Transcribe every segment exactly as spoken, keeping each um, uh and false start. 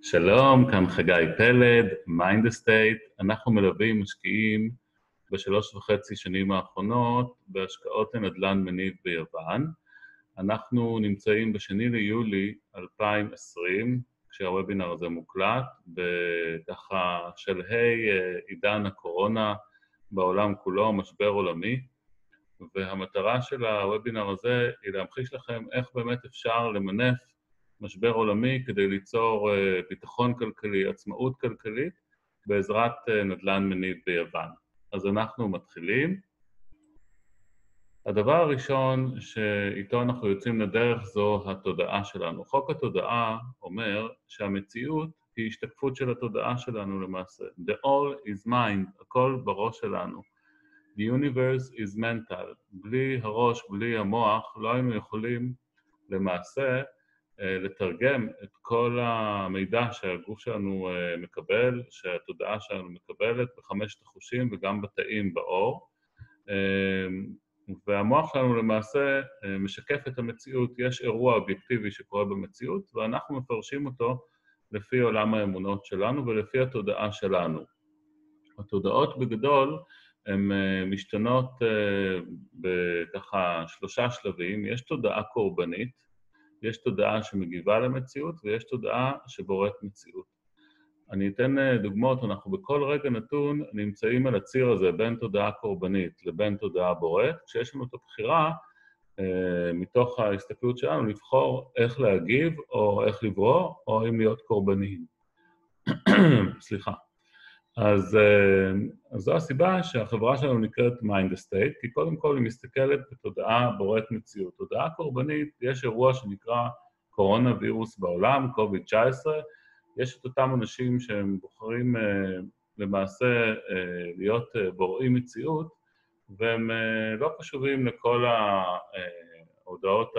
שלום, כאן חגי פלד, מיינד אסטייט. אנחנו מלווים משקיעים בשלוש וחצי שנים האחרונות בהשקעות לנדל"ן מניב ביוון. אנחנו נמצאים בשני ליולי אלפיים ועשרים, כשהוובינר הזה מוקלט, בככה שלהי עידן הקורונה בעולם כולו, משבר עולמי, והמטרה של הוובינר הזה היא להמחיש לכם איך באמת אפשר למנף משבר עולמי כדי ליצור ביטחון כלכלי, עצמאות כלכלית, בעזרת נדל"ן מניב ביוון. אז אנחנו מתחילים. הדבר הראשון שאיתו אנחנו יוצאים לדרך זו התודעה שלנו. חוק התודעה אומר שהמציאות היא השתקפות של התודעה שלנו למעשה. The all is mind, הכל בראש שלנו. The universe is mental. בלי הראש, בלי המוח, לא היינו יכולים למעשה לתרגם את כל המידע שהגוף שלנו מקבל, שהתודעה שלנו מקבלת בחמשת החושים וגם בתאים באור. והמוח שלנו למעשה משקף את המציאות. יש אירוע אובייקטיבי שקורה במציאות, ואנחנו מפרשים אותו לפי עולם האמונות שלנו ולפי התודעה שלנו. התודעות בגדול הן משתנות בככה שלושה שלבים. יש תודעה קורבנית, יש תודעה שמגיבה למציאות, ויש תודעה שבוראת מציאות. אני אתן דוגמאות, אנחנו בכל רגע נתון נמצאים על הציר הזה בין תודעה קורבנית לבין תודעה בוראת, כשיש לנו את הבחירה מתוך ההסתכלות שלנו לבחור איך להגיב או איך לברוא או אם להיות קורבניים. סליחה. אז, אז זו הסיבה שהחברה שלנו נקראת מיינד אסטייט, כי קודם כל היא מסתכלת בתודעה בוראת מציאות. תודעה קורבנית, יש אירוע שנקרא קורונה וירוס בעולם, קוביד תשע עשרה, יש את אותם אנשים שהם בוחרים למעשה להיות בוראים מציאות, והם לא קשובים לכל ההודעות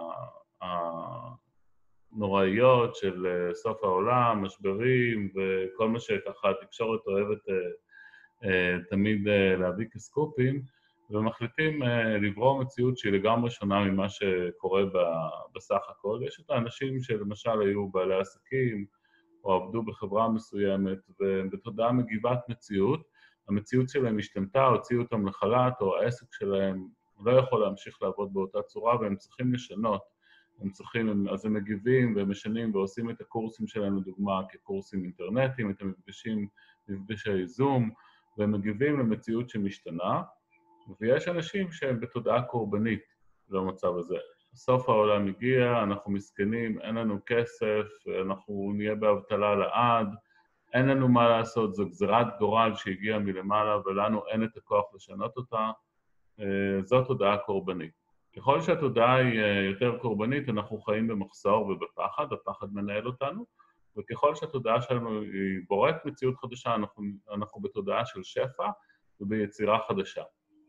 הנוראיות של סוף העולם, משברים וכל מה שככה התקשורת אוהבת תמיד להביא כסקופים, ומחליטים לברוא מציאות שהיא לגמרי שונה ממה שקורה בסך הכל. יש את האנשים שלמשל היו בעלי עסקים או עבדו בחברה מסוימת ובתודעה מגיבת מציאות, המציאות שלהם השתנתה, הוציאו אותם לחל"ת או העסק שלהם לא יכול להמשיך לעבוד באותה צורה והם צריכים לשנות. הם צריכים, אז הם מגיבים והם משנים ועושים את הקורסים שלהם לדוגמה כקורסים אינטרנטיים, את המפגשים, מפגשי זום, והם מגיבים למציאות שמשתנה, ויש אנשים שהם בתודעה קורבנית למצב הזה. סוף העולם הגיע, אנחנו מסכנים, אין לנו כסף, אנחנו נהיה באבטלה לעד, אין לנו מה לעשות, זו גזירת גורל שהגיעה מלמעלה ולנו אין את הכוח לשנות אותה, זאת תודעה קורבנית. ככל שהתודעה היא יותר קורבנית, אנחנו חיים במחסור ובפחד, הפחד מנהל אותנו, וככל שהתודעה שלנו היא בוראת מציאות חדשה, אנחנו, אנחנו בתודעה של שפע וביצירה חדשה.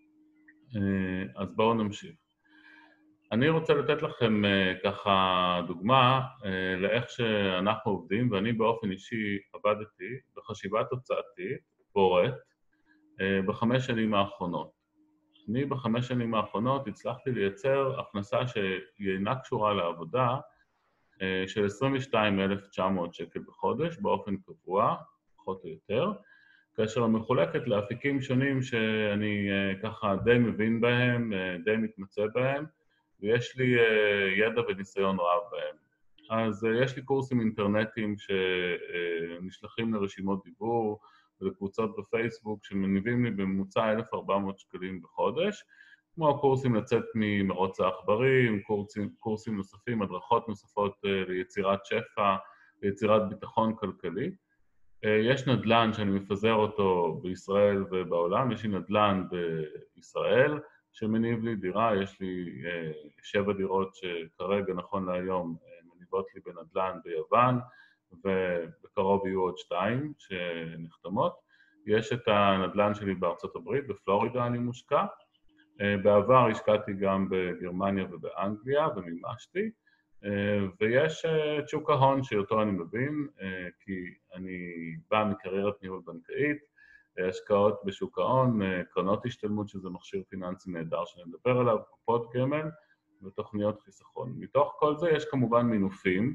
אז בואו נמשיך. אני רוצה לתת לכם ככה דוגמה לאיך שאנחנו עובדים, ואני באופן אישי עבדתי בחשיבה תוצאתית, בוראת, בחמש שנים האחרונות. אני בחמש שנים האחרונות הצלחתי לייצר הכנסה שהיא אינה קשורה לעבודה של עשרים ושתיים אלף תשע מאות שקל בחודש באופן קבוע, פחות או יותר, כאשר מחולקת לאפיקים שונים שאני ככה די מבין בהם, די מתמצא בהם, ויש לי ידע וניסיון רב בהם. אז יש לי קורסים אינטרנטיים שנשלחים לרשימות דיבור, ולקבוצות בפייסבוק שמניבים לי בממוצע אלף וארבע מאות שקלים בחודש, כמו הקורסים לצאת ממרוץ העכברים, קורסים, קורסים נוספים, הדרכות נוספות ליצירת שפע, ליצירת ביטחון כלכלי. יש נדל"ן שאני מפזר אותו בישראל ובעולם, יש לי נדל"ן בישראל שמניב לי דירה, יש לי שבע דירות שכרגע נכון להיום מניבות לי בנדל"ן ביוון, ובקרוב יהיו עוד שתיים שנחתמות. יש את הנדל"ן שלי בארצות הברית, בפלורידה אני מושקע. בעבר השקעתי גם בגרמניה ובאנגליה ומימשתי. ויש את שוק ההון שאותו אני מבין, כי אני בא מקריירת ניהול בנקאית, השקעות בשוק ההון, קרנות השתלמות שזה מכשיר פיננסי נהדר שנדבר עליו, קופות גמל ותוכניות חיסכון. מתוך כל זה יש כמובן מינופים,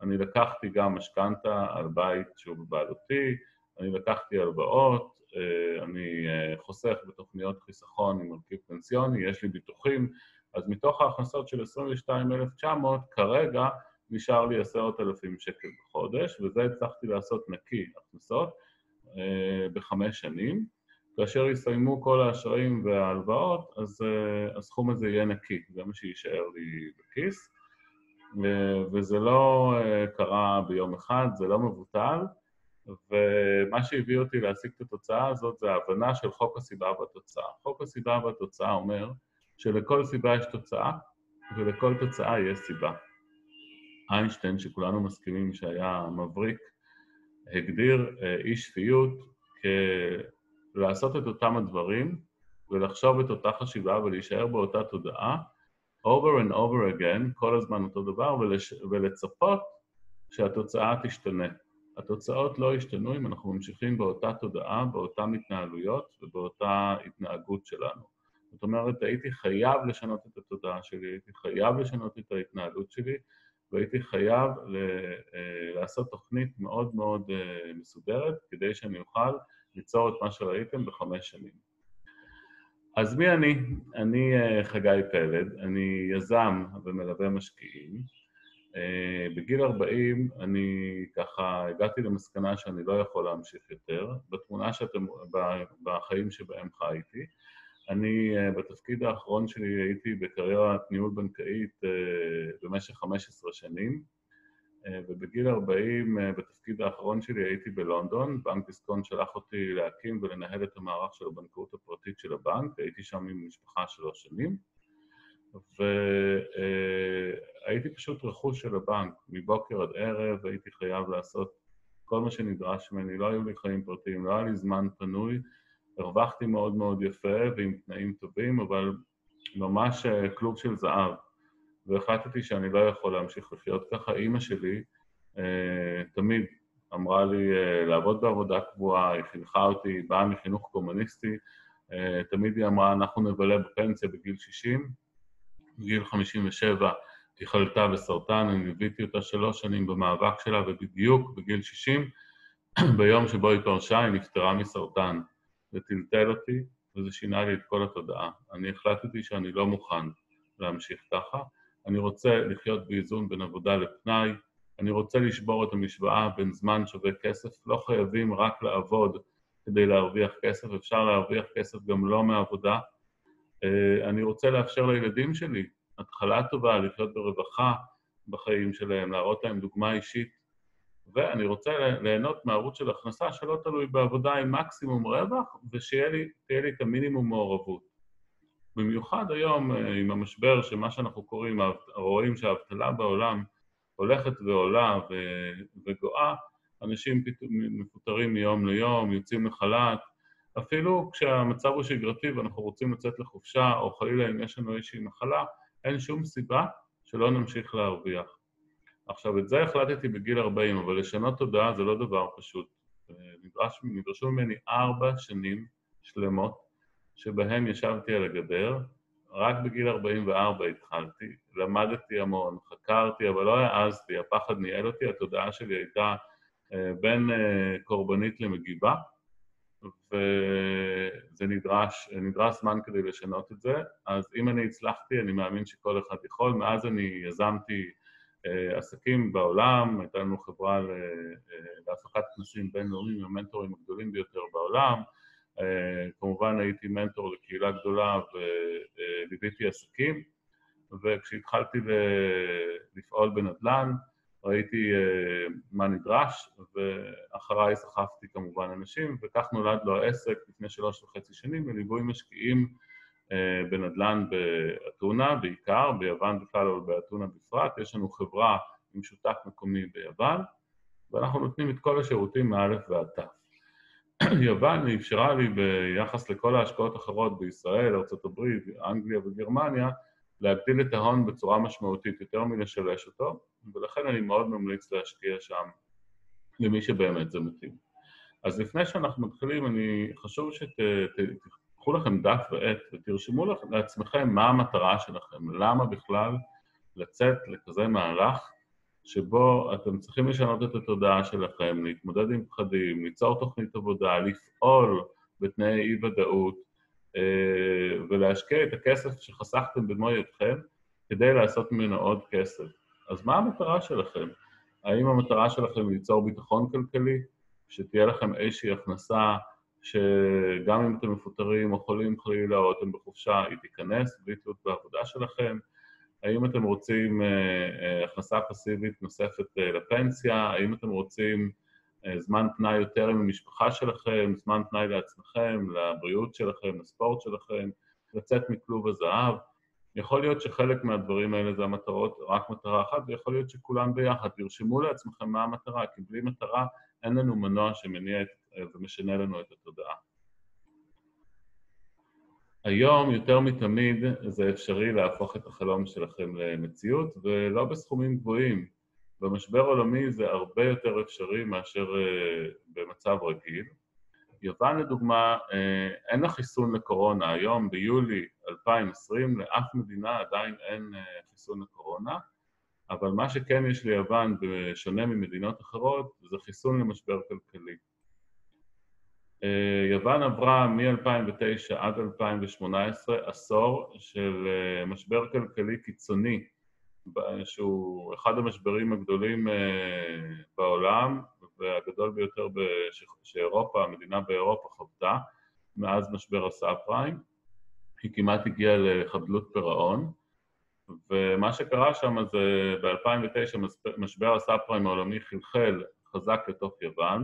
אני לקחתי גם משכנתה על בית שהוא בבעלותי, אני לקחתי הלוואות, אני חוסך בתוכניות חיסכון עם מרכיב פנסיוני, יש לי ביטוחים, אז מתוך ההכנסות של עשרים ושתיים אלף תשע מאות, כרגע נשאר לי עשרת אלפים שקל בחודש, וזה הצלחתי לעשות נקי הכנסות בחמש שנים. כאשר יסיימו כל האשראים וההלוואות, אז הסכום הזה יהיה נקי, זה מה שישאר לי בכיס. וזה לא קרה ביום אחד, זה לא מבוטל, ומה שהביא אותי להשיג את התוצאה הזאת זה ההבנה של חוק הסיבה והתוצאה. חוק הסיבה והתוצאה אומר שלכל סיבה יש תוצאה, ולכל תוצאה יש סיבה. איינשטיין, שכולנו מסכימים שהיה מבריק, הגדיר אי שפיות כלעשות את אותם הדברים, ולחשוב את אותה חשיבה ולהישאר באותה תודעה, over and over again, כל הזמן אותו דבר, ולש... ולצפות שהתוצאה תשתנה. התוצאות לא ישתנו אם אנחנו ממשיכים באותה תודעה, באותן התנהלויות ובאותה התנהגות שלנו. זאת אומרת, הייתי חייב לשנות את התודעה שלי, הייתי חייב לשנות את ההתנהלות שלי, והייתי חייב ל- לעשות תוכנית מאוד מאוד מסודרת, כדי שאני אוכל ליצור את מה שראיתם בחמש שנים. אז מי אני? אני חגי פלד, אני יזם ומלווה משקיעים. בגיל ארבעים אני ככה הגעתי למסקנה שאני לא יכול להמשיך יותר, בתמונה שאתם, בחיים שבהם חייתי. אני בתפקיד האחרון שלי הייתי בקריירת ניהול בנקאית במשך חמש עשרה שנים, ובגיל ארבעים בתפקיד האחרון שלי הייתי בלונדון, בנק דיסקונט שלח אותי להקים ולנהל את המערך של הבנקאות הפרטית של הבנק, הייתי שם עם משפחה שלוש שנים, והייתי פשוט רכוש של הבנק, מבוקר עד ערב הייתי חייב לעשות כל מה שנדרש ממני, לא היו לי חיים פרטיים, לא היה לי זמן פנוי, הרווחתי מאוד מאוד יפה ועם תנאים טובים, אבל ממש כלוב של זהב. והחלטתי שאני לא יכול להמשיך לחיות ככה. אמא שלי אה, תמיד אמרה לי אה, לעבוד בעבודה קבועה, היא חינכה אותי, היא באה מחינוך קומוניסטי, אה, תמיד היא אמרה, אנחנו נבלה בפנסיה בגיל שישים, בגיל חמישים ושבע היא חלתה בסרטן, אני ליוויתי אותה שלוש שנים במאבק שלה, ובדיוק בגיל שישים, ביום שבו היא פרשה, היא נפטרה מסרטן. זה טלטל אותי, וזה שינה לי את כל התודעה. אני החלטתי שאני לא מוכן להמשיך ככה, אני רוצה לחיות באיזון בין עבודה לפנאי, אני רוצה לשבור את המשוואה בין זמן שווה כסף, לא חייבים רק לעבוד כדי להרוויח כסף, אפשר להרוויח כסף גם לא מעבודה. אני רוצה לאפשר לילדים שלי התחלה טובה, לחיות ברווחה בחיים שלהם, להראות להם דוגמה אישית, ואני רוצה ליהנות מערוץ של הכנסה שלא תלוי בעבודה עם מקסימום רווח, ושיהיה לי, תהיה לי את המינימום מעורבות. במיוחד היום עם המשבר שמה שאנחנו קוראים, רואים שהאבטלה בעולם הולכת ועולה וגואה, אנשים מפוטרים מיום ליום, יוצאים לחל"ת, אפילו כשהמצב הוא שגרתי ואנחנו רוצים לצאת לחופשה, או חלילה אם יש לנו איזושהי מחלה, אין שום סיבה שלא נמשיך להרוויח. עכשיו, את זה החלטתי בגיל ארבעים, אבל לשנות תודעה זה לא דבר פשוט. נדרש, נדרשו ממני ארבע שנים שלמות, שבהם ישבתי על הגדר, רק בגיל ארבעים וארבע התחלתי, למדתי המון, חקרתי, אבל לא העזתי, הפחד ניהל אותי, התודעה שלי הייתה בין קורבנית למגיבה, וזה נדרש, נדרש זמן כדי לשנות את זה, אז אם אני הצלחתי, אני מאמין שכל אחד יכול, מאז אני יזמתי עסקים בעולם, הייתה לנו חברה להפקת כנסים בינלאומיים, המנטורים הגדולים ביותר בעולם, כמובן הייתי מנטור לקהילה גדולה וליוויתי עסקים, וכשהתחלתי לפעול בנדל"ן, ראיתי מה נדרש, ואחריי סחפתי כמובן אנשים, וכך נולד לו העסק לפני שלוש וחצי שנים, בליווי משקיעים בנדל"ן באתונה, בעיקר, ביוון בכלל אבל באתונה בפרט. יש לנו חברה עם שותף מקומי ביוון, ואנחנו נותנים את כל השירותים מאלף ועד תף. יוון אפשרה לי ביחס לכל ההשקעות האחרות בישראל, ארצות הברית, אנגליה וגרמניה, להגדיל את ההון בצורה משמעותית יותר מלשלש אותו, ולכן אני מאוד ממליץ להשקיע שם למי שבאמת זה מתאים. אז לפני שאנחנו מתחילים, אני חשוב שתקחו לכם דף ועט ותרשמו לעצמכם מה המטרה שלכם, למה בכלל לצאת לכזה מהלך שבו אתם צריכים לשנות את התודעה שלכם, להתמודד עם פחדים, ליצור תוכנית עבודה, לפעול בתנאי אי-ודאות, ולהשקיע את הכסף שחסכתם במו ידיכם כדי לעשות ממנו עוד כסף. אז מה המטרה שלכם? האם המטרה שלכם היא ליצור ביטחון כלכלי, שתהיה לכם איזושהי הכנסה שגם אם אתם מפוטרים או חולים חלילה או אתם בחופשה, היא תיכנס בלי תלות בעבודה שלכם? האם אתם רוצים הכנסה פסיבית נוספת לפנסיה? האם אתם רוצים זמן פנאי יותר עם המשפחה שלכם, זמן פנאי לעצמכם, לבריאות שלכם, לספורט שלכם, לצאת מכלוב הזהב? יכול להיות שחלק מהדברים האלה זה המטרות, רק מטרה אחת, ויכול להיות שכולם ביחד. תרשמו לעצמכם מה המטרה, כי בלי מטרה אין לנו מנוע שמניע ומשנה לנו את התודעה. היום יותר מתמיד זה אפשרי להפוך את החלום שלכם למציאות, ולא בסכומים גבוהים. במשבר עולמי זה הרבה יותר אפשרי מאשר במצב רגיל. יוון לדוגמה, אין לה חיסון לקורונה. היום ביולי אלפיים עשרים לאף מדינה עדיין אין חיסון לקורונה, אבל מה שכן יש ליוון, בשונה ממדינות אחרות, זה חיסון למשבר כלכלי. יוון עברה מ-אלפיים ותשע עד אלפיים ושמונה עשרה עשור של משבר כלכלי קיצוני, שהוא אחד המשברים הגדולים בעולם, והגדול ביותר שאירופה, המדינה באירופה חוותה, מאז משבר הסאב פריים. היא כמעט הגיעה לחדלות פירעון, ומה שקרה שם זה ב-אלפיים ותשע משבר הסאב פריים העולמי חלחל חזק לתוך יוון,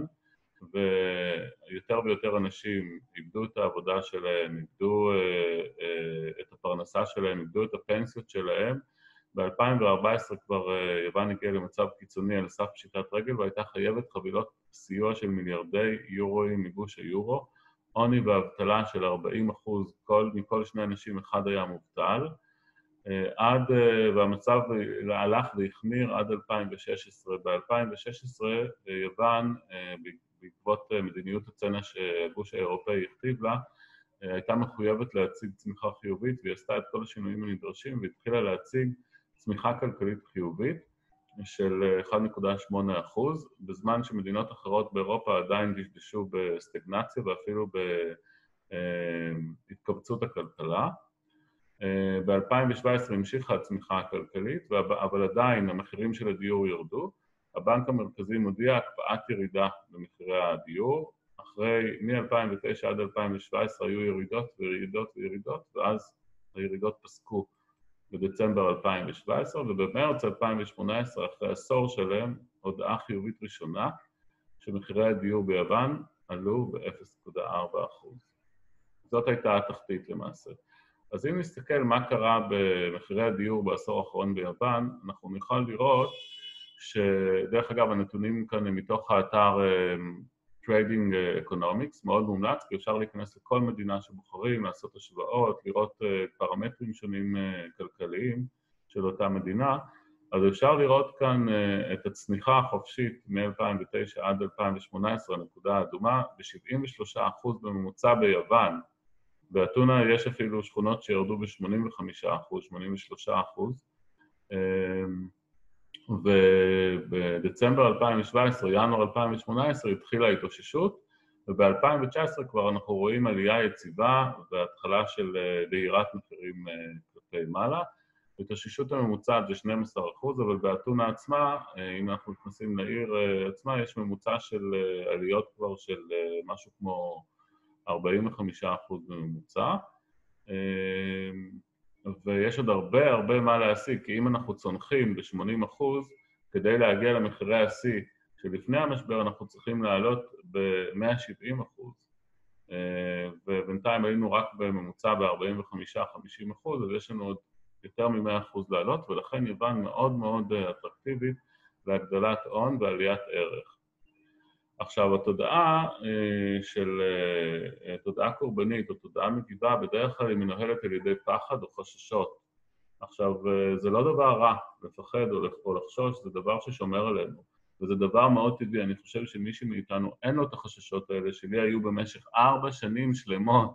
ויותר ויותר אנשים איבדו את העבודה שלהם, איבדו את הפרנסה שלהם, איבדו את הפנסיות שלהם. ב-אלפיים וארבע עשרה כבר יוון הגיעה למצב קיצוני על סף פשיטת רגל, והייתה חייבת חבילות סיוע של מיליארדי יורואים מגוש היורו, עוני ואבטלה של ארבעים אחוז, כל, מכל שני אנשים אחד היה מובטל, עד, והמצב הלך והחמיר עד אלפיים ושש עשרה. ב-אלפיים ושש עשרה יוון, בעקבות מדיניות הצנע שהגוש האירופאי הכתיב לה, הייתה מחויבת להציג צמיחה חיובית, והיא עשתה את כל השינויים הנדרשים, והתחילה להציג צמיחה כלכלית חיובית של אחת נקודה שמונה אחוז, בזמן שמדינות אחרות באירופה עדיין דשדשו בסטגנציה ואפילו בהתכווצות הכלכלה. ב-אלפיים שבע עשרה המשיכה הצמיחה הכלכלית, אבל עדיין המחירים של הדיור ירדו. הבנק המרכזי מודיע הקפאת ירידה במחירי הדיור, אחרי מ-אלפיים ותשע עד אלפיים שבע עשרה היו ירידות וירידות וירידות, ואז הירידות פסקו בדצמבר אלפיים שבע עשרה, ובמרץ אלפיים שמונה עשרה, אחרי עשור שלם, הודעה חיובית ראשונה, שמחירי הדיור ביוון עלו ב-אפס נקודה ארבע אחוז. זאת הייתה התחתית למעשה. אז אם נסתכל מה קרה במחירי הדיור בעשור האחרון ביוון, אנחנו נוכל לראות שדרך אגב הנתונים כאן הם מתוך האתר Trading Economics, מאוד מומלץ, כי אפשר להיכנס לכל מדינה שבוחרים, לעשות השוואות, לראות פרמטרים שונים כלכליים של אותה מדינה. אז אפשר לראות כאן את הצניחה החופשית מ-אלפיים ותשע עד אלפיים שמונה עשרה, הנקודה האדומה, ב-שבעים ושלושה אחוז בממוצע ביוון. באתונה יש אפילו שכונות שירדו ב-שמונים וחמישה אחוז, שמונים ושלושה אחוז. ובדצמבר אלפיים שבע עשרה, ינואר אלפיים שמונה עשרה, התחילה ההתאוששות, וב-אלפיים תשע עשרה כבר אנחנו רואים עלייה יציבה והתחלה של דהירת מחירים כלפי מעלה. ההתאוששות הממוצעת זה שנים עשר אחוז, אבל באתונה עצמה, אם אנחנו נכנסים לעיר עצמה, יש ממוצע של עליות כבר של משהו כמו ארבעים וחמישה אחוז בממוצע. ויש עוד הרבה הרבה מה להשיג, כי אם אנחנו צונחים ב-שמונים אחוז, כדי להגיע למחירי השיא שלפני המשבר אנחנו צריכים לעלות ב-מאה ושבעים אחוז. ובינתיים היינו רק בממוצע ב-ארבעים וחמישה עד חמישים אחוז, אז יש לנו עוד יותר מ-מאה אחוז לעלות, ולכן יוון מאוד מאוד אטרקטיבית להגדלת הון ועליית ערך. עכשיו, התודעה של תודעה קורבנית או תודעה מגיבה בדרך כלל היא מנוהלת על ידי פחד או חששות. עכשיו, זה לא דבר רע לפחד או לחשוש, זה דבר ששומר עלינו, וזה דבר מאוד טבעי. אני חושב שמישהו מאיתנו אין לו את החששות האלה, שלי היו במשך ארבע שנים שלמות.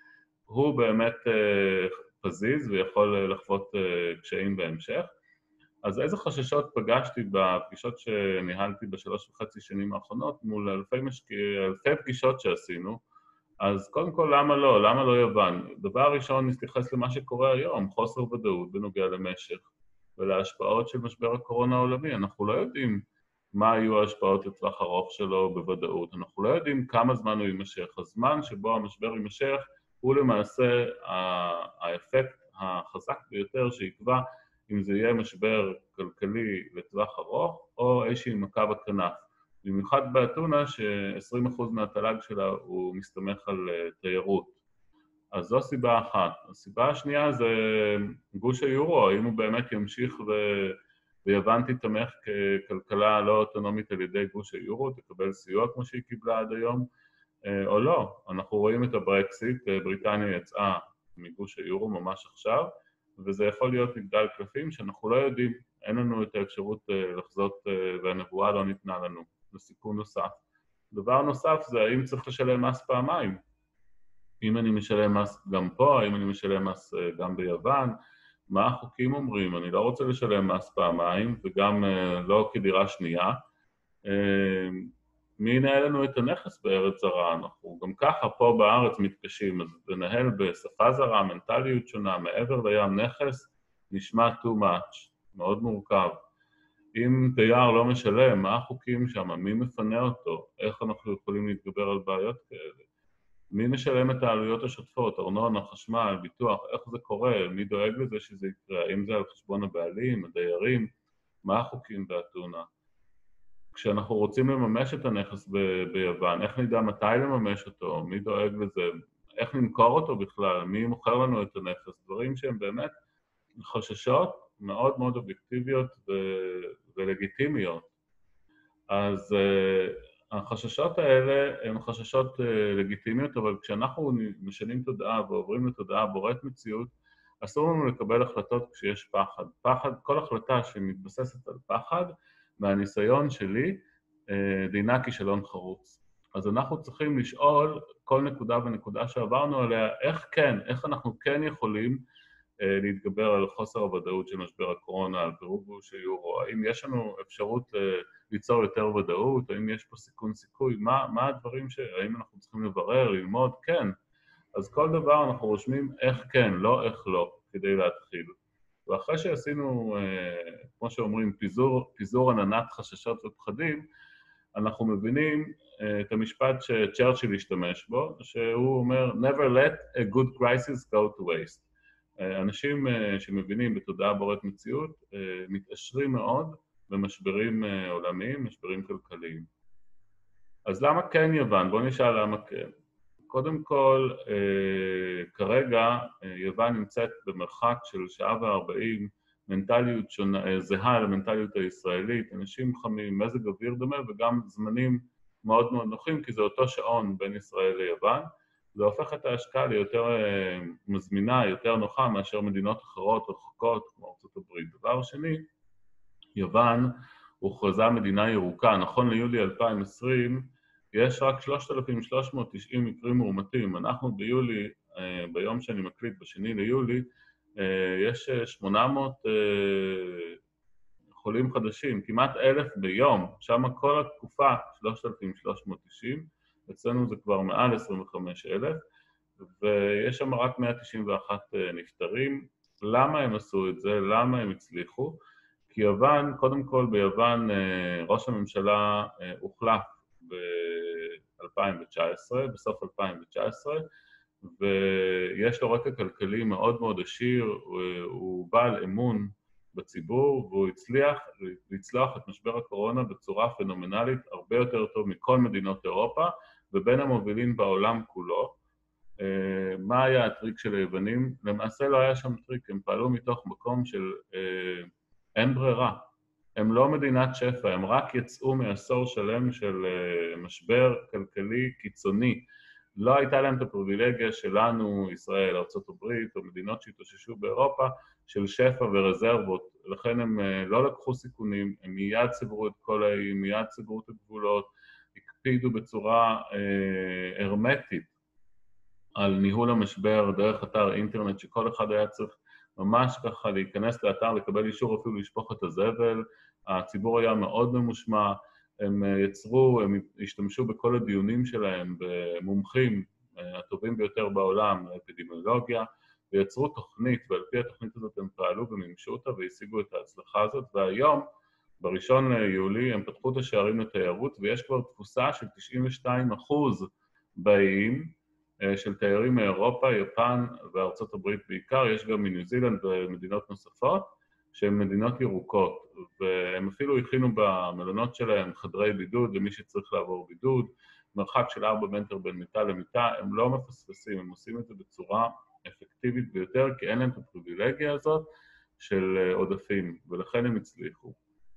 הוא באמת פזיז ויכול לחוות קשיים בהמשך. אז איזה חששות פגשתי בפגישות שניהלתי בשלוש וחצי שנים האחרונות מול אלפי, משקיע, אלפי פגישות שעשינו? אז קודם כל, למה לא? למה לא יוון? דבר ראשון, נתייחס למה שקורה היום, חוסר ודאות בנוגע למשך ולהשפעות של משבר הקורונה העולמי. אנחנו לא יודעים מה יהיו ההשפעות לטווח ארוך שלו בוודאות. אנחנו לא יודעים כמה זמן הוא יימשך. הזמן שבו המשבר יימשך הוא למעשה האפקט החזק ביותר שיקבע אם זה יהיה משבר כלכלי לטווח ארוך או איזושהי מכה בכנף. במיוחד באתונה ש-עשרים אחוז מהתל"ג שלה הוא מסתמך על תיירות. אז זו סיבה אחת. הסיבה השנייה זה גוש היורו, האם הוא באמת ימשיך ו... ויוון תתמך ככלכלה לא אוטונומית על ידי גוש היורו, תקבל סיוע כמו שהיא קיבלה עד היום, או לא. אנחנו רואים את הברקסיט, בריטניה יצאה מגוש היורו ממש עכשיו, וזה יכול להיות מגדל קלפים שאנחנו לא יודעים, אין לנו את האפשרות לחזות והנבואה לא ניתנה לנו, זה סיכון נוסף. דבר נוסף זה האם צריך לשלם מס פעמיים. אם אני משלם מס גם פה, האם אני משלם מס גם ביוון, מה החוקים אומרים? אני לא רוצה לשלם מס פעמיים וגם לא כדירה שנייה. מי ינהל לנו את הנכס בארץ זרה? אנחנו גם ככה פה בארץ מתקשים, אז לנהל בשפה זרה, מנטליות שונה, מעבר לים נכס, נשמע too much, מאוד מורכב. אם תייר לא משלם, מה החוקים שם? מי מפנה אותו? איך אנחנו יכולים להתגבר על בעיות כאלה? מי משלם את העלויות השוטפות? ארנונה, חשמל, ביטוח, איך זה קורה? מי דואג לזה שזה יקרה? האם זה על חשבון הבעלים, הדיירים? מה החוקים באתונה? כשאנחנו רוצים לממש את הנכס ב- ביוון, איך נדע מתי לממש אותו? מי דואג לזה? איך נמכור אותו בכלל? מי מוכר לנו את הנכס? דברים שהם באמת חששות מאוד מאוד אובייקטיביות ו- ולגיטימיות. אז uh, החששות האלה הן חששות uh, לגיטימיות, אבל כשאנחנו משנים תודעה ועוברים לתודעה בוראת מציאות, אסור לנו לקבל החלטות כשיש פחד. פחד, כל החלטה שמתבססת על פחד, מהניסיון שלי, uh, דינה כישלון חרוץ. אז אנחנו צריכים לשאול כל נקודה ונקודה שעברנו עליה, איך כן, איך אנחנו כן יכולים להתגבר על חוסר הוודאות של משבר הקורונה, על פירוק גוש היורו, האם יש לנו אפשרות ליצור יותר ודאות, האם יש פה סיכון סיכוי, מה, מה הדברים ש... האם אנחנו צריכים לברר, ללמוד, כן. אז כל דבר אנחנו רושמים איך כן, לא איך לא, כדי להתחיל. ואחרי שעשינו, כמו שאומרים, פיזור, פיזור עננת חששות ופחדים, אנחנו מבינים את המשפט שצ'רצ'יל השתמש בו, שהוא אומר, never let a good crisis go to waste. אנשים שמבינים בתודעה בוראת מציאות מתעשרים מאוד במשברים עולמיים, משברים כלכליים. אז למה כן יוון? בואו נשאל למה כן. קודם כל, כרגע יוון נמצאת במרחק של שעה וארבעים, מנטליות שונה, זהה למנטליות הישראלית, אנשים חמים, מזג אוויר דומה וגם זמנים מאוד מאוד נוחים, כי זה אותו שעון בין ישראל ליוון. זה הופך את ההשקעה ליותר מזמינה, יותר נוחה מאשר מדינות אחרות רחוקות כמו ארצות הברית. דבר שני, יוון הוכרזה מדינה ירוקה. נכון ליולי אלפיים ועשרים יש רק שלושת אלפים שלוש מאות ותשעים מקרים מאומתים. אנחנו ביולי, ביום שאני מקליט, בשני ליולי, יש שמונה מאות חולים חדשים, כמעט אלף ביום. שם כל התקופה שלושת אלפים שלוש מאות ותשעים, אצלנו זה כבר מעל עשרים וחמישה אלף, ויש שם רק מאה תשעים ואחד נפטרים. למה הם עשו את זה? למה הם הצליחו? כי יוון, קודם כל ביוון ראש הממשלה הוחלף ב-אלפיים תשע עשרה, בסוף אלפיים תשע עשרה, ויש לו רקע כלכלי מאוד מאוד עשיר, הוא בעל אמון בציבור, והוא הצליח לצלוח את משבר הקורונה בצורה פנומנלית, הרבה יותר טוב מכל מדינות אירופה, ובין המובילים בעולם כולו. מה היה הטריק של היוונים? למעשה לא היה שם טריק, הם פעלו מתוך מקום של אין ברירה. הם לא מדינת שפע, הם רק יצאו מעשור שלם של משבר כלכלי קיצוני. לא הייתה להם את הפריבילגיה שלנו, ישראל, ארצות הברית, או מדינות שהתאוששו באירופה, של שפע ורזרבות. לכן הם לא לקחו סיכונים, הם מיד סגרו את כל האיים, מיד סגרו את הגבולות, הקפידו בצורה אה, הרמטית על ניהול המשבר דרך אתר אינטרנט, שכל אחד היה צריך ממש ככה להיכנס לאתר, לקבל אישור אפילו לשפוך את הזבל. הציבור היה מאוד ממושמע, הם יצרו, הם השתמשו בכל הדיונים שלהם במומחים הטובים ביותר בעולם לאפידמיולוגיה, ויצרו תוכנית, ועל פי התוכנית הזאת הם פעלו ומימשו אותה והשיגו את ההצלחה הזאת, והיום, בראשון ליולי, הם פתחו את השערים לתיירות, ויש כבר תפוסה של תשעים ושתיים אחוז באיים, של תיירים מאירופה, יפן וארצות הברית בעיקר, יש גם מניו זילנד ומדינות נוספות, שהן מדינות ירוקות, והם אפילו הכינו במלונות שלהם חדרי בידוד למי שצריך לעבור בידוד, מרחק של ארבע מטר בין מיטה למיטה, הם לא מפספסים, הם עושים את זה בצורה אפקטיבית ביותר, כי אין להם את הפריבילגיה הזאת של עודפים, ולכן הם הצליחו.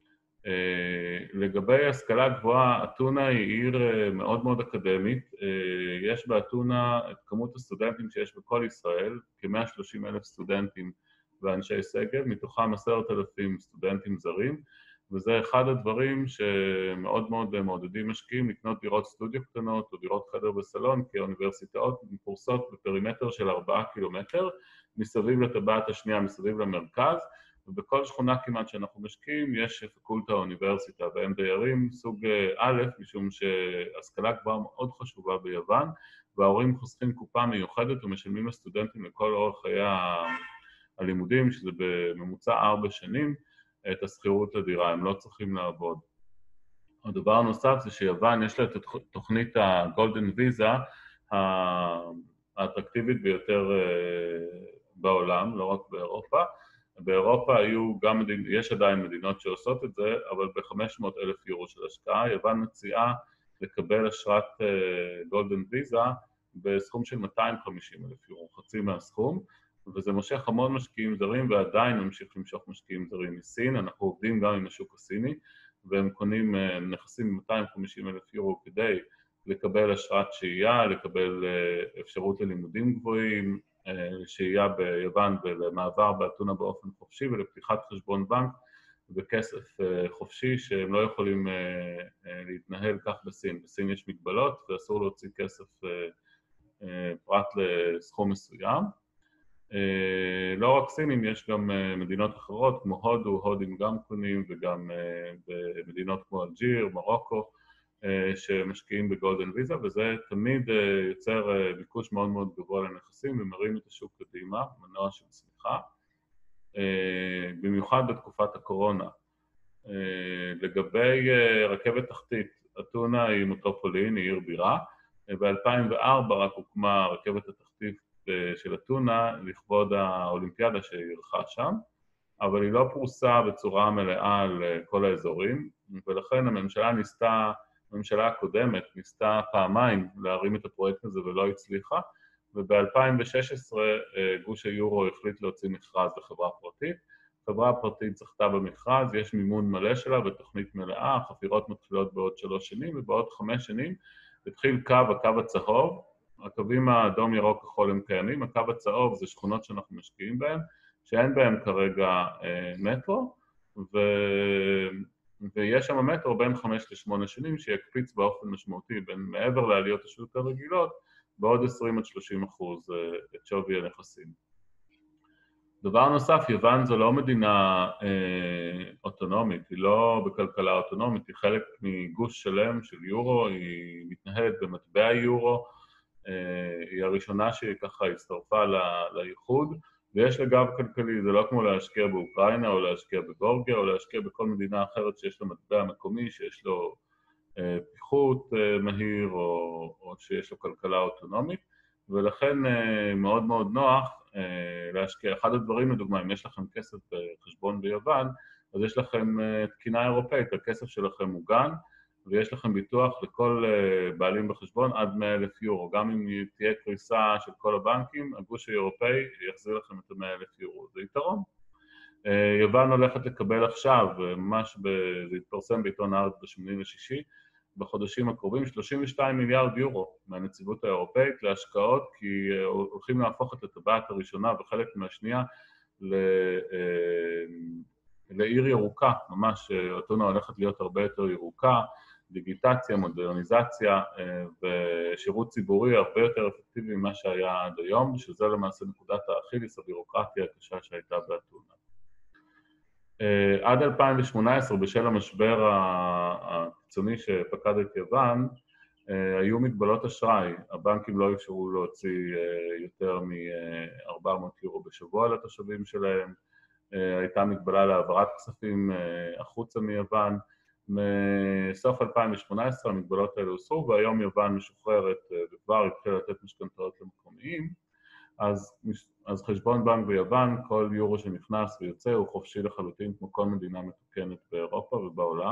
לגבי השכלה גבוהה, אתונה היא עיר מאוד מאוד אקדמית, יש באתונה את כמות הסטודנטים שיש בכל ישראל, כ-מאה ושלושים אלף סטודנטים ואנשי סגל, מתוכם עשרת אלפים סטודנטים זרים, וזה אחד הדברים שמאוד מאוד מעודדים משקיעים לקנות דירות סטודיו קטנות או דירות חדר וסלון, כי האוניברסיטאות פורסות בפרימטר של ארבעה קילומטר, מסביב לטבעת השנייה, מסביב למרכז, ובכל שכונה כמעט שאנחנו משקיעים יש פקולטה האוניברסיטה, והם דיירים סוג א', משום שהשכלה גבוהה מאוד חשובה ביוון, וההורים חוסכים קופה מיוחדת ומשלמים לסטודנטים לכל אורך חיי הלימודים, שזה בממוצע ארבע שנים, את השכירות לדירה, הם לא צריכים לעבוד. הדבר הנוסף זה שיוון יש לה את תוכנית הגולדן ויזה, האטרקטיבית ביותר בעולם, לא רק באירופה. באירופה היו גם, יש עדיין מדינות שעושות את זה, אבל ב-חמש מאות אלף יורו של השקעה, יוון מציעה לקבל אשרת גולדן ויזה בסכום של מאתיים וחמישים אלף יורו, חצי מהסכום, וזה מושך המון משקיעים זרים, ועדיין ממשיך למשוך משקיעים זרים מסין. אנחנו עובדים גם עם השוק הסיני, והם קונים נכסים ב-מאתיים וחמישים אלף יורו כדי לקבל אשרת שהייה, לקבל אפשרות ללימודים גבוהים, שהייה ביוון ולמעבר באתונה באופן חופשי, ולפתיחת חשבון בנק וכסף חופשי, שהם לא יכולים להתנהל כך בסין. בסין יש מגבלות, ואסור להוציא כסף פרט לסכום מסוים. לא רק סינים, יש גם מדינות אחרות כמו הודו, הודים גם קונים, וגם במדינות כמו אלג'יר, מרוקו, שמשקיעים בגולדן ויזה, וזה תמיד יוצר ביקוש מאוד מאוד גבוה לנכסים ומרים את השוק קדימה, מנוע של צמיחה, במיוחד בתקופת הקורונה. לגבי רכבת תחתית, אתונה היא מטרופולין, היא עיר בירה, ב-אלפיים וארבע רק הוקמה רכבת התחתית של אתונה לכבוד האולימפיאדה שאירחה שם, אבל היא לא פרוסה בצורה מלאה על כל האזורים, ולכן הממשלה ניסתה, הממשלה הקודמת ניסתה פעמיים להרים את הפרויקט הזה ולא הצליחה, וב-אלפיים ושש עשרה גוש היורו החליט להוציא מכרז לחברה פרטית. חברה פרטית זכתה במכרז, יש מימון מלא שלה ותוכנית מלאה, החפירות מתחילות בעוד שלוש שנים, ובעוד חמש שנים התחיל קו, הקו הצהוב, הקווים האדום, ירוק, כחול הם קיימים, הקו הצהוב זה שכונות שאנחנו משקיעים בהן, שאין בהן כרגע אה, מטרו, ו... ויש שם מטרו בין חמש לשמונה שנים שיקפיץ באופן משמעותי בין מעבר לעליות השוק הרגילות, בעוד עשרים עד שלושים אחוז אה, את שווי הנכסים. דבר נוסף, יוון זו לא מדינה אה, אוטונומית, היא לא בכלכלה אוטונומית, היא חלק מגוש שלם של יורו, היא מתנהלת במטבע יורו, היא הראשונה שככה הצטרפה לייחוד, ויש לה גב כלכלי, זה לא כמו להשקיע באוקראינה או להשקיע בגאורגיה או להשקיע בכל מדינה אחרת שיש לה מטבע מקומי, שיש לו פיחות מהיר או, או שיש לו כלכלה אוטונומית, ולכן מאוד מאוד נוח להשקיע. אחד הדברים, לדוגמה, אם יש לכם כסף בחשבון ביוון, אז יש לכם תקינה אירופאית, הכסף שלכם מוגן, ויש לכם ביטוח לכל בעלים בחשבון עד מאה אלף יורו. גם אם תהיה קריסה של כל הבנקים, הגוש האירופאי יחזיר לכם את מאה אלף יורו. זה יתרון. יוון הולכת לקבל עכשיו, ממש זה יתפרסם בעיתון הארץ בשמיני לשישי, בחודשים הקרובים, שלושים ושניים מיליארד יורו מהנציבות האירופאית להשקעות, כי הולכים להפוך את הטבעת הראשונה וחלק מהשנייה ל... לעיר ירוקה, ממש אתונה הולכת להיות הרבה יותר ירוקה, דיגיטציה, מודרניזציה ושירות ציבורי הרבה יותר אפקטיבי ממה שהיה עד היום, שזה למעשה נקודת האכיליס, הבירוקרטיה הקשה שהייתה באתונה. עד אלפיים שמונה עשרה, בשל המשבר הקיצוני שפקד את יוון, היו מגבלות אשראי. הבנקים לא אפשרו להוציא יותר מ-ארבע מאות יורו בשבוע לתושבים שלהם, הייתה מגבלה להעברת כספים החוצה מיוון. מסוף אלפיים שמונה עשרה המגבלות האלה הוסרו, והיום יוון משוחררת וכבר התחילה לתת משכנתאות למקומיים, אז, אז חשבון בנק ביוון, כל יורו שנכנס ויוצא הוא חופשי לחלוטין כמו כל מדינה מתוקנת באירופה ובעולם.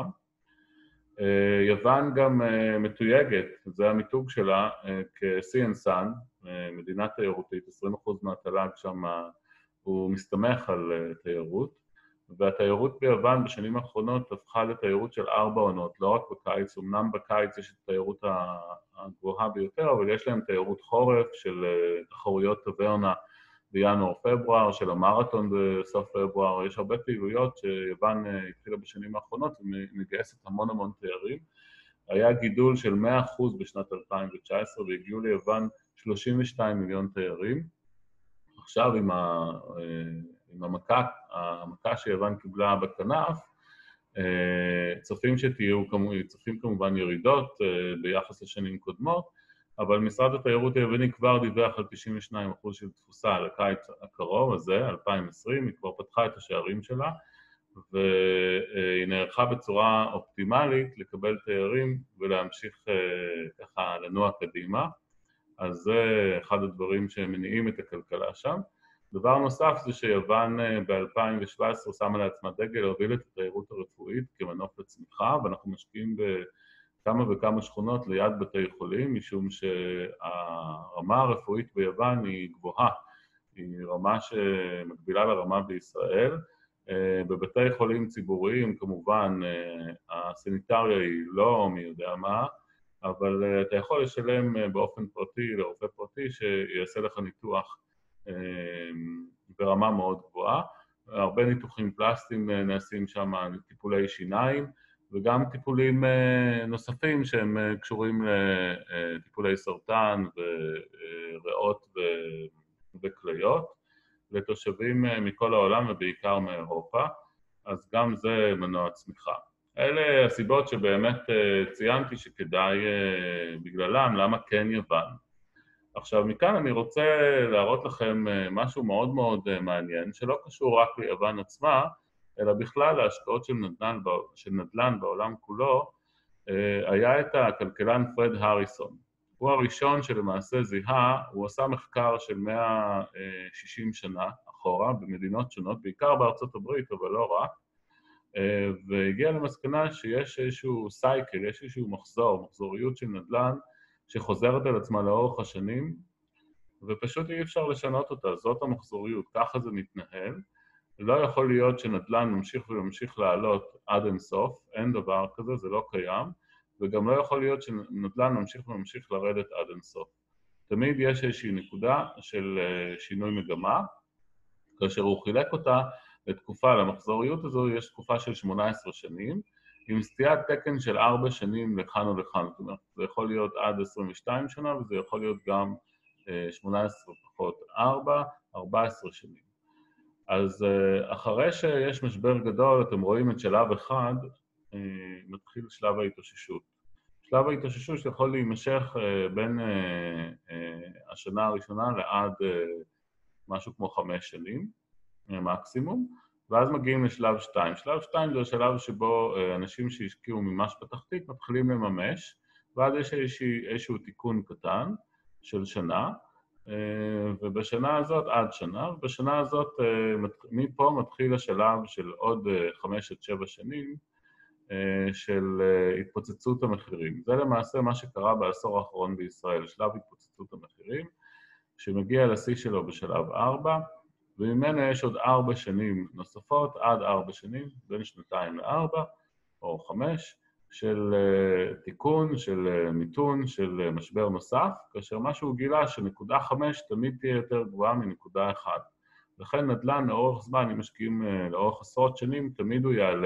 יוון גם מתויגת, זה המיתוג שלה, כ-Sea and Sun, מדינה תיירותית, עשרים אחוז מהתל"ג שם הוא מסתמך על תיירות, והתיירות ביוון בשנים האחרונות הפכה לתיירות של ארבע עונות, לא רק בקיץ, אמנם בקיץ יש את התיירות הגבוהה ביותר, אבל יש להם תיירות חורף של תחרויות טברנה בינואר-פברואר, של המרתון בסוף פברואר, יש הרבה פעילויות שיוון התחילה בשנים האחרונות ומגייסת המון המון תיירים. היה גידול של מאה אחוז בשנת אלפיים תשע עשרה והגיעו ליוון שלושים ושניים מיליון תיירים. עכשיו עם ה... עם המכה, המכה שיוון קיבלה בכנף, צופים שתהיו, צופים כמובן ירידות ביחס לשנים קודמות, אבל משרד התיירות היווני כבר דיווח על תשעים ושניים אחוז של תפוסה על הקיץ הקרוב הזה, אלפיים עשרים, היא כבר פתחה את השערים שלה, והיא נערכה בצורה אופטימלית לקבל תיירים ולהמשיך ככה לנוע קדימה, אז זה אחד הדברים שמניעים את הכלכלה שם. דבר נוסף זה שיוון ב-אלפיים שבע עשרה שמה לעצמה דגל להוביל את התיירות הרפואית כמנוף לצמיחה, ואנחנו משקיעים בכמה וכמה שכונות ליד בתי חולים, משום שהרמה הרפואית ביוון היא גבוהה, היא רמה שמקבילה לרמה בישראל. בבתי חולים ציבוריים כמובן הסניטריה היא לא מי יודע מה, אבל אתה יכול לשלם באופן פרטי לרופא פרטי שיעשה לך ניתוח ברמה מאוד גבוהה. הרבה ניתוחים פלסטיים נעשים שם, טיפולי שיניים, וגם טיפולים נוספים שהם קשורים לטיפולי סרטן וריאות וכליות, לתושבים מכל העולם ובעיקר מאירופה, אז גם זה מנוע צמיחה. אלה הסיבות שבאמת ציינתי שכדאי בגללם, למה כן יוון. עכשיו, מכאן אני רוצה להראות לכם משהו מאוד מאוד מעניין, שלא קשור רק ליוון עצמה, אלא בכלל להשקעות של נדל"ן, של נדל"ן בעולם כולו. היה את הכלכלן פרד הריסון. הוא הראשון שלמעשה זיהה, הוא עשה מחקר של מאה ושישים שנה אחורה, במדינות שונות, בעיקר בארצות הברית, אבל לא רק, והגיע למסקנה שיש איזשהו סייקל, יש איזשהו מחזור, מחזוריות של נדל"ן, שחוזרת על עצמה לאורך השנים, ופשוט אי אפשר לשנות אותה, זאת המחזוריות, ככה זה מתנהל. לא יכול להיות שנדל"ן ממשיך וממשיך לעלות עד אינסוף, אין דבר כזה, זה לא קיים, וגם לא יכול להיות שנדל"ן ממשיך וממשיך לרדת עד אינסוף. תמיד יש איזושהי נקודה של שינוי מגמה, כאשר הוא חילק אותה לתקופה, למחזוריות הזו יש תקופה של שמונה עשרה שנים, עם סטיית תקן של ארבע שנים לכאן או לכאן, זאת אומרת, זה יכול להיות עד עשרים ושתיים שנה, וזה יכול להיות גם שמונה עשרה פחות ארבע, ארבע עשרה שנים. אז אחרי שיש משבר גדול, אתם רואים את שלב אחד, מתחיל שלב ההתאוששות. שלב ההתאוששות יכול להימשך בין השנה הראשונה לעד משהו כמו חמש שנים, מקסימום, ואז מגיעים לשלב שתיים. שלב שתיים זה השלב שבו אנשים שהשקיעו ממש בתחתית מתחילים לממש, ואז יש איזשהו תיקון קטן של שנה, ובשנה הזאת עד שנה, ובשנה הזאת מפה מתחיל השלב של עוד חמש עד שבע שנים של התפוצצות המחירים. זה למעשה מה שקרה בעשור האחרון בישראל, שלב התפוצצות המחירים, שמגיע לשיא שלו בשלב ארבע, וממנו יש עוד ארבע שנים נוספות, עד ארבע שנים, בין שנתיים לארבע או חמש, של תיקון, של מיתון, של משבר נוסף, כאשר משהו גילה שנקודה חמש תמיד תהיה יותר גבוהה מנקודה אחת. לכן נדל"ן לאורך זמן, אם משקיעים לאורך עשרות שנים, תמיד הוא יעלה.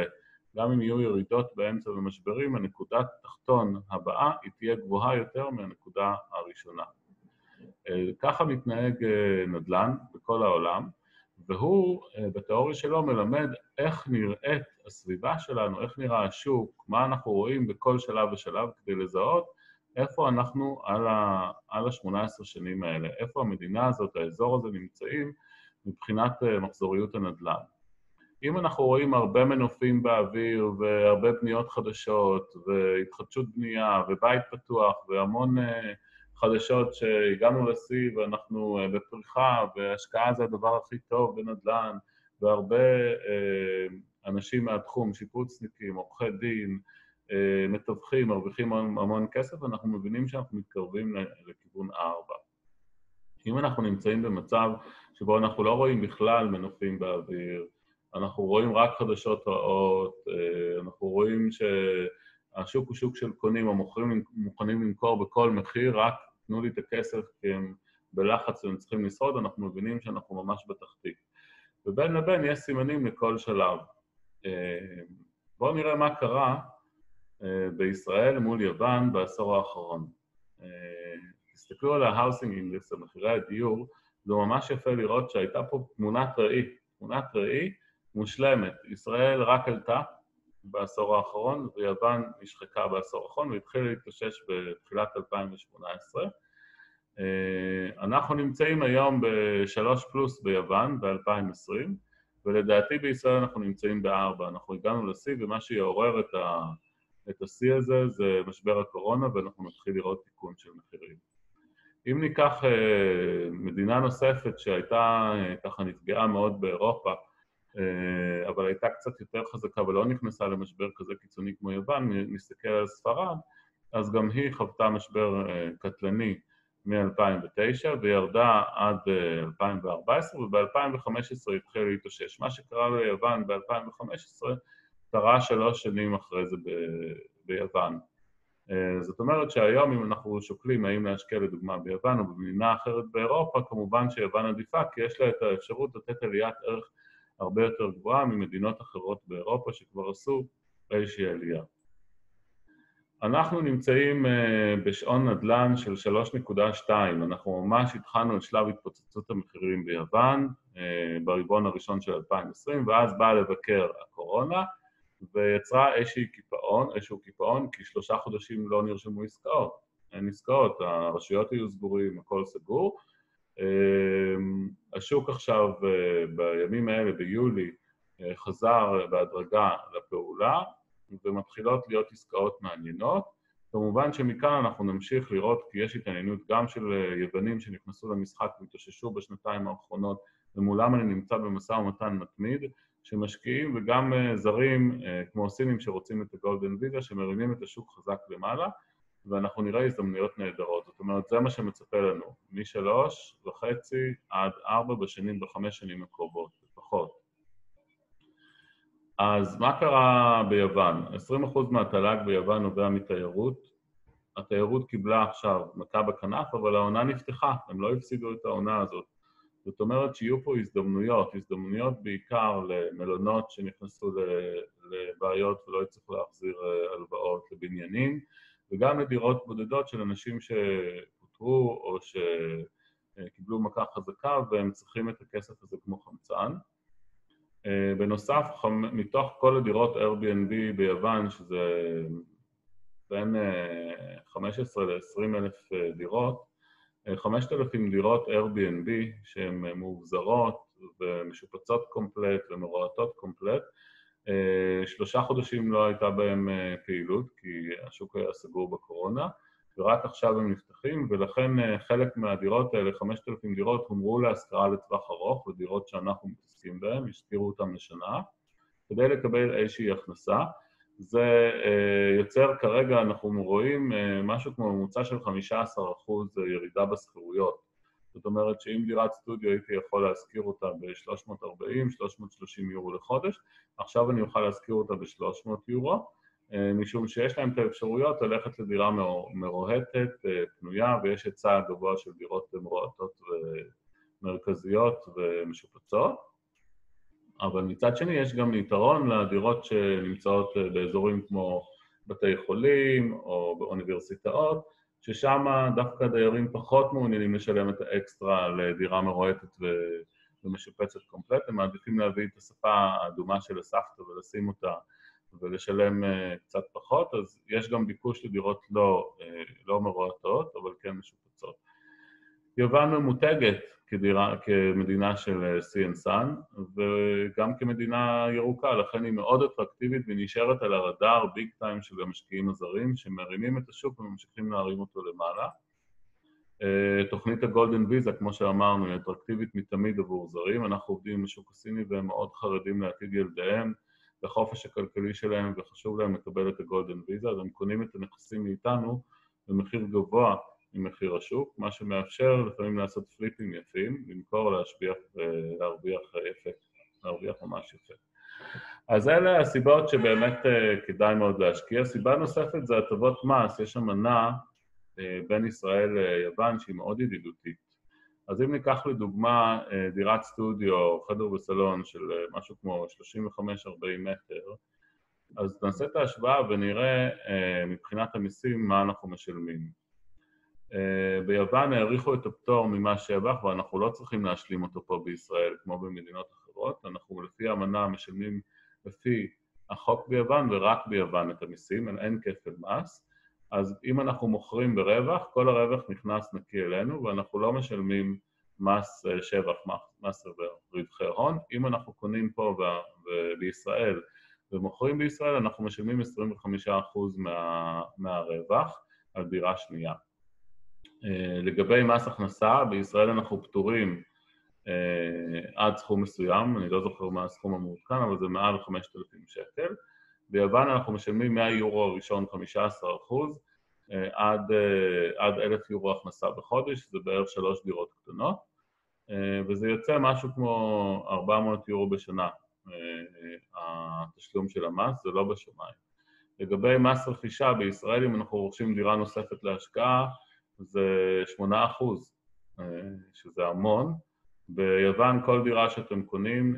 גם אם יהיו ירידות באמצע ומשברים, הנקודת תחתון הבאה היא תהיה גבוהה יותר מהנקודה הראשונה. ככה מתנהג נדל"ן בכל העולם, והוא בתיאוריה שלו מלמד איך נראית הסביבה שלנו, איך נראה השוק, מה אנחנו רואים בכל שלב ושלב כדי לזהות איפה אנחנו על ה-שמונה עשרה שנים האלה, איפה המדינה הזאת, האזור הזה נמצאים מבחינת מחזוריות הנדל"ן. אם אנחנו רואים הרבה מנופים באוויר והרבה בניות חדשות והתחדשות בנייה ובית פתוח והמון חדשות שהגענו לשיא ואנחנו בפריחה והשקעה זה הדבר הכי טוב בנדל"ן והרבה אנשים מהתחום, שיפוצניקים, עורכי דין, מתווכים, מרוויחים המון כסף, אנחנו מבינים שאנחנו מתקרבים לכיוון ארבע. אם אנחנו נמצאים במצב שבו אנחנו לא רואים בכלל מנופים באוויר, אנחנו רואים רק חדשות רעות, אנחנו רואים שהשוק הוא שוק של קונים, המוכרים מוכנים למכור בכל מחיר, רק תנו לי את הכסף כי הם בלחץ והם צריכים לשרוד, אנחנו מבינים שאנחנו ממש בתחתית. ובין לבין יש סימנים לכל שלב. בואו נראה מה קרה בישראל מול יוון בעשור האחרון. תסתכלו על ה-housing index, המחירי הדיור, זה ממש יפה לראות שהייתה פה תמונת ראי, תמונת ראי מושלמת. ישראל רק עלתה בעשור האחרון, ויוון נשחקה בעשור האחרון, והתחילה להתאושש בתחילת אלפיים שמונה עשרה. אנחנו נמצאים היום בשלוש פלוס ביוון ב-אלפיים עשרים, ולדעתי בישראל אנחנו נמצאים בארבע. אנחנו הגענו לשיא, ומה שיעורר את ה... את השיא הזה זה משבר הקורונה, ואנחנו נתחיל לראות תיקון של מחירים. אם ניקח אה, מדינה נוספת שהייתה אה, ככה נפגעה מאוד באירופה, אה, אבל הייתה קצת יותר חזקה ולא נכנסה למשבר כזה קיצוני כמו יוון, נסתכל על ספרד, אז גם היא חוותה משבר אה, קטלני מ-אלפיים ותשע וירדה עד אה, אלפיים וארבע עשרה, וב-אלפיים וחמש עשרה התחילה להתאושש. מה שקרה ליוון ב-אלפיים וחמש עשרה קרה שלוש שנים אחרי זה ב- ביוון. זאת אומרת שהיום אם אנחנו שוקלים האם להשקיע לדוגמה ביוון או במדינה אחרת באירופה, כמובן שיוון עדיפה כי יש לה את האפשרות לתת עליית ערך הרבה יותר גבוהה ממדינות אחרות באירופה שכבר עשו איזושהי עלייה. אנחנו נמצאים בשעון נדל"ן של שלוש נקודה שתיים, אנחנו ממש התחלנו את שלב התפוצצות המחירים ביוון ברבעון הראשון של אלפיים עשרים, ואז באה לבקר הקורונה, ויצרה איזשהו קיפאון, איזשהו קיפאון, כי שלושה חודשים לא נרשמו עסקאות. אין עסקאות, הרשויות היו סגורים, הכל סגור. השוק עכשיו, בימים האלה, ביולי, חזר בהדרגה לפעולה, ומתחילות להיות עסקאות מעניינות. כמובן שמכאן אנחנו נמשיך לראות, כי יש התעניינות גם של יוונים שנכנסו למשחק והתאוששו בשנתיים האחרונות, ומולם אני נמצא במשא ומתן מתמיד, שמשקיעים וגם זרים כמו סינים שרוצים את הגולדן ויזה, שמרימים את השוק חזק למעלה, ואנחנו נראה הזדמנויות נהדרות. זאת אומרת, זה מה שמצפה לנו, משלוש וחצי עד ארבע בשנים, בחמש שנים הקרובות, לפחות. אז מה קרה ביוון? עשרים אחוז מהתל"ג ביוון נובע מתיירות. התיירות קיבלה עכשיו מכה בכנף, אבל העונה נפתחה, הם לא הפסידו את העונה הזאת. זאת אומרת שיהיו פה הזדמנויות, הזדמנויות בעיקר למלונות שנכנסו לבעיות ולא יצטרכו להחזיר הלוואות לבניינים, וגם לדירות בודדות של אנשים שפוטרו או שקיבלו מכה חזקה והם צריכים את הכסף הזה כמו חמצן. בנוסף, מתוך כל הדירות Airbnb ביוון, שזה בין חמש עשרה ל-עשרים אלף דירות, חמשת אלפים דירות Airbnb שהן מאובזרות ומשופצות קומפלט ומרועטות קומפלט, שלושה חודשים לא הייתה בהם פעילות כי השוק היה סגור בקורונה, ורק עכשיו הם נפתחים, ולכן חלק מהדירות האלה, חמשת אלפים דירות, הומרו להשכרה לטווח ארוך, ודירות שאנחנו מתעסקים בהן, השכירו אותם לשנה, כדי לקבל איזושהי הכנסה. זה יוצר כרגע, אנחנו רואים משהו כמו ממוצע של חמישה עשר אחוז ירידה בסחירויות. זאת אומרת שאם דירת סטודיו הייתי יכול להשכיר אותה ב-שלוש מאות וארבעים שלוש מאות ושלושים יורו לחודש, עכשיו אני אוכל להשכיר אותה ב-שלוש מאות יורו, משום שיש להם את האפשרויות ללכת לדירה מרוהטת, פנויה, ויש היצע גבוה של דירות מרועטות ומרכזיות ומשופצות. אבל מצד שני יש גם יתרון לדירות שנמצאות באזורים כמו בתי חולים או באוניברסיטאות, ששם דווקא דיירים פחות מעוניינים לשלם את האקסטרה לדירה מרועטת ומשופצת קומפלט, הם מעדיפים להביא את השפה האדומה של הסבתא ולשים אותה ולשלם קצת פחות, אז יש גם ביקוש לדירות לא, לא מרועטות, אבל כן משופצות. יוון ממותגת כדירה, כמדינה של סי אנד סאן, וגם כמדינה ירוקה, לכן היא מאוד אטרקטיבית ונשארת על הרדאר ביג טיים של המשקיעים הזרים, שמרימים את השוק וממשיכים להרים אותו למעלה. תוכנית הגולדן ויזה, כמו שאמרנו, היא אטרקטיבית מתמיד עבור זרים, אנחנו עובדים עם השוק הסיני והם מאוד חרדים לעתיד ילדיהם, לחופש הכלכלי שלהם, וחשוב להם לקבל את הגולדן ויזה, אז הם קונים את הנכסים מאיתנו במחיר גבוה ממחיר השוק, מה שמאפשר לפעמים לעשות פליפים יפים, למכור, להשביח ולהרוויח יפה, להרוויח ממש יפה. אז אלה הסיבות שבאמת כדאי מאוד להשקיע. סיבה נוספת זה הטבות מס, יש אמנה בין ישראל ליוון שהיא מאוד ידידותית. אז אם ניקח לדוגמה דירת סטודיו, חדר וסלון של משהו כמו שלושים וחמש עד ארבעים מטר, אז נעשה את ההשוואה ונראה מבחינת המיסים מה אנחנו משלמים. ביוון העריכו את הפטור ממס שבח, ואנחנו לא צריכים להשלים אותו פה בישראל, כמו במדינות אחרות. אנחנו לפי האמנה משלמים לפי החוק ביוון ורק ביוון את המיסים, אין כפל מס. אז אם אנחנו מוכרים ברווח, כל הרווח נכנס נקי אלינו, ואנחנו לא משלמים מס שבח, מס רווחי הון. אם אנחנו קונים פה ב- בישראל ומוכרים בישראל, אנחנו משלמים עשרים וחמישה אחוז מה, מהרווח על דירה שנייה. לגבי מס הכנסה, בישראל אנחנו פטורים עד סכום מסוים, אני לא זוכר מה הסכום המעודכן, אבל זה מעל חמשת אלפים שקל. ביוון אנחנו משלמים מהיורו הראשון חמישה עשר אחוז, עד, עד אלף יורו הכנסה בחודש, זה בערך שלוש דירות קטנות, וזה יוצא משהו כמו ארבע מאות יורו בשנה, התשלום של המס, זה לא בשמיים. לגבי מס רכישה בישראל, אם אנחנו רוכשים דירה נוספת להשקעה, זה שמונה אחוז, שזה המון. ביוון כל דירה שאתם קונים,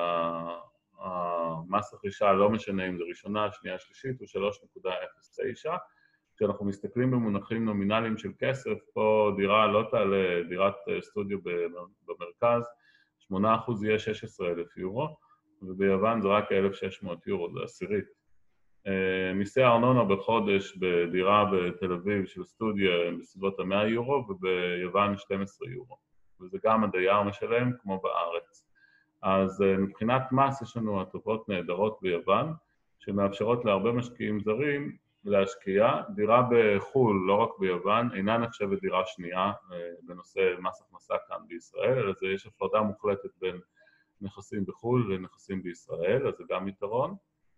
המס רכישה לא משנה אם זה ראשונה, שנייה, שלישית, הוא שלוש נקודה אפס תשע. כשאנחנו מסתכלים במונחים נומינליים של כסף, פה דירה לא תעלה, דירת סטודיו במרכז, שמונה אחוז יהיה שישה עשר אלף יורו, וביוון זה רק אלף ושש מאות יורו, זה עשירית. מיסי הארנונה בחודש בדירה בתל אביב של סטודיו בסביבות ה-מאה יורו, וביוון שנים עשר יורו. וזה גם הדייר משלם כמו בארץ. אז מבחינת מס יש לנו הטבות נהדרות ביוון, שמאפשרות להרבה משקיעים זרים להשקיע. דירה בחול, לא רק ביוון, אינה נחשבת דירה שנייה בנושא מס הכנסה כאן בישראל, אלא זה יש הפרדה מוחלטת בין נכסים בחול לנכסים בישראל, אז זה גם יתרון.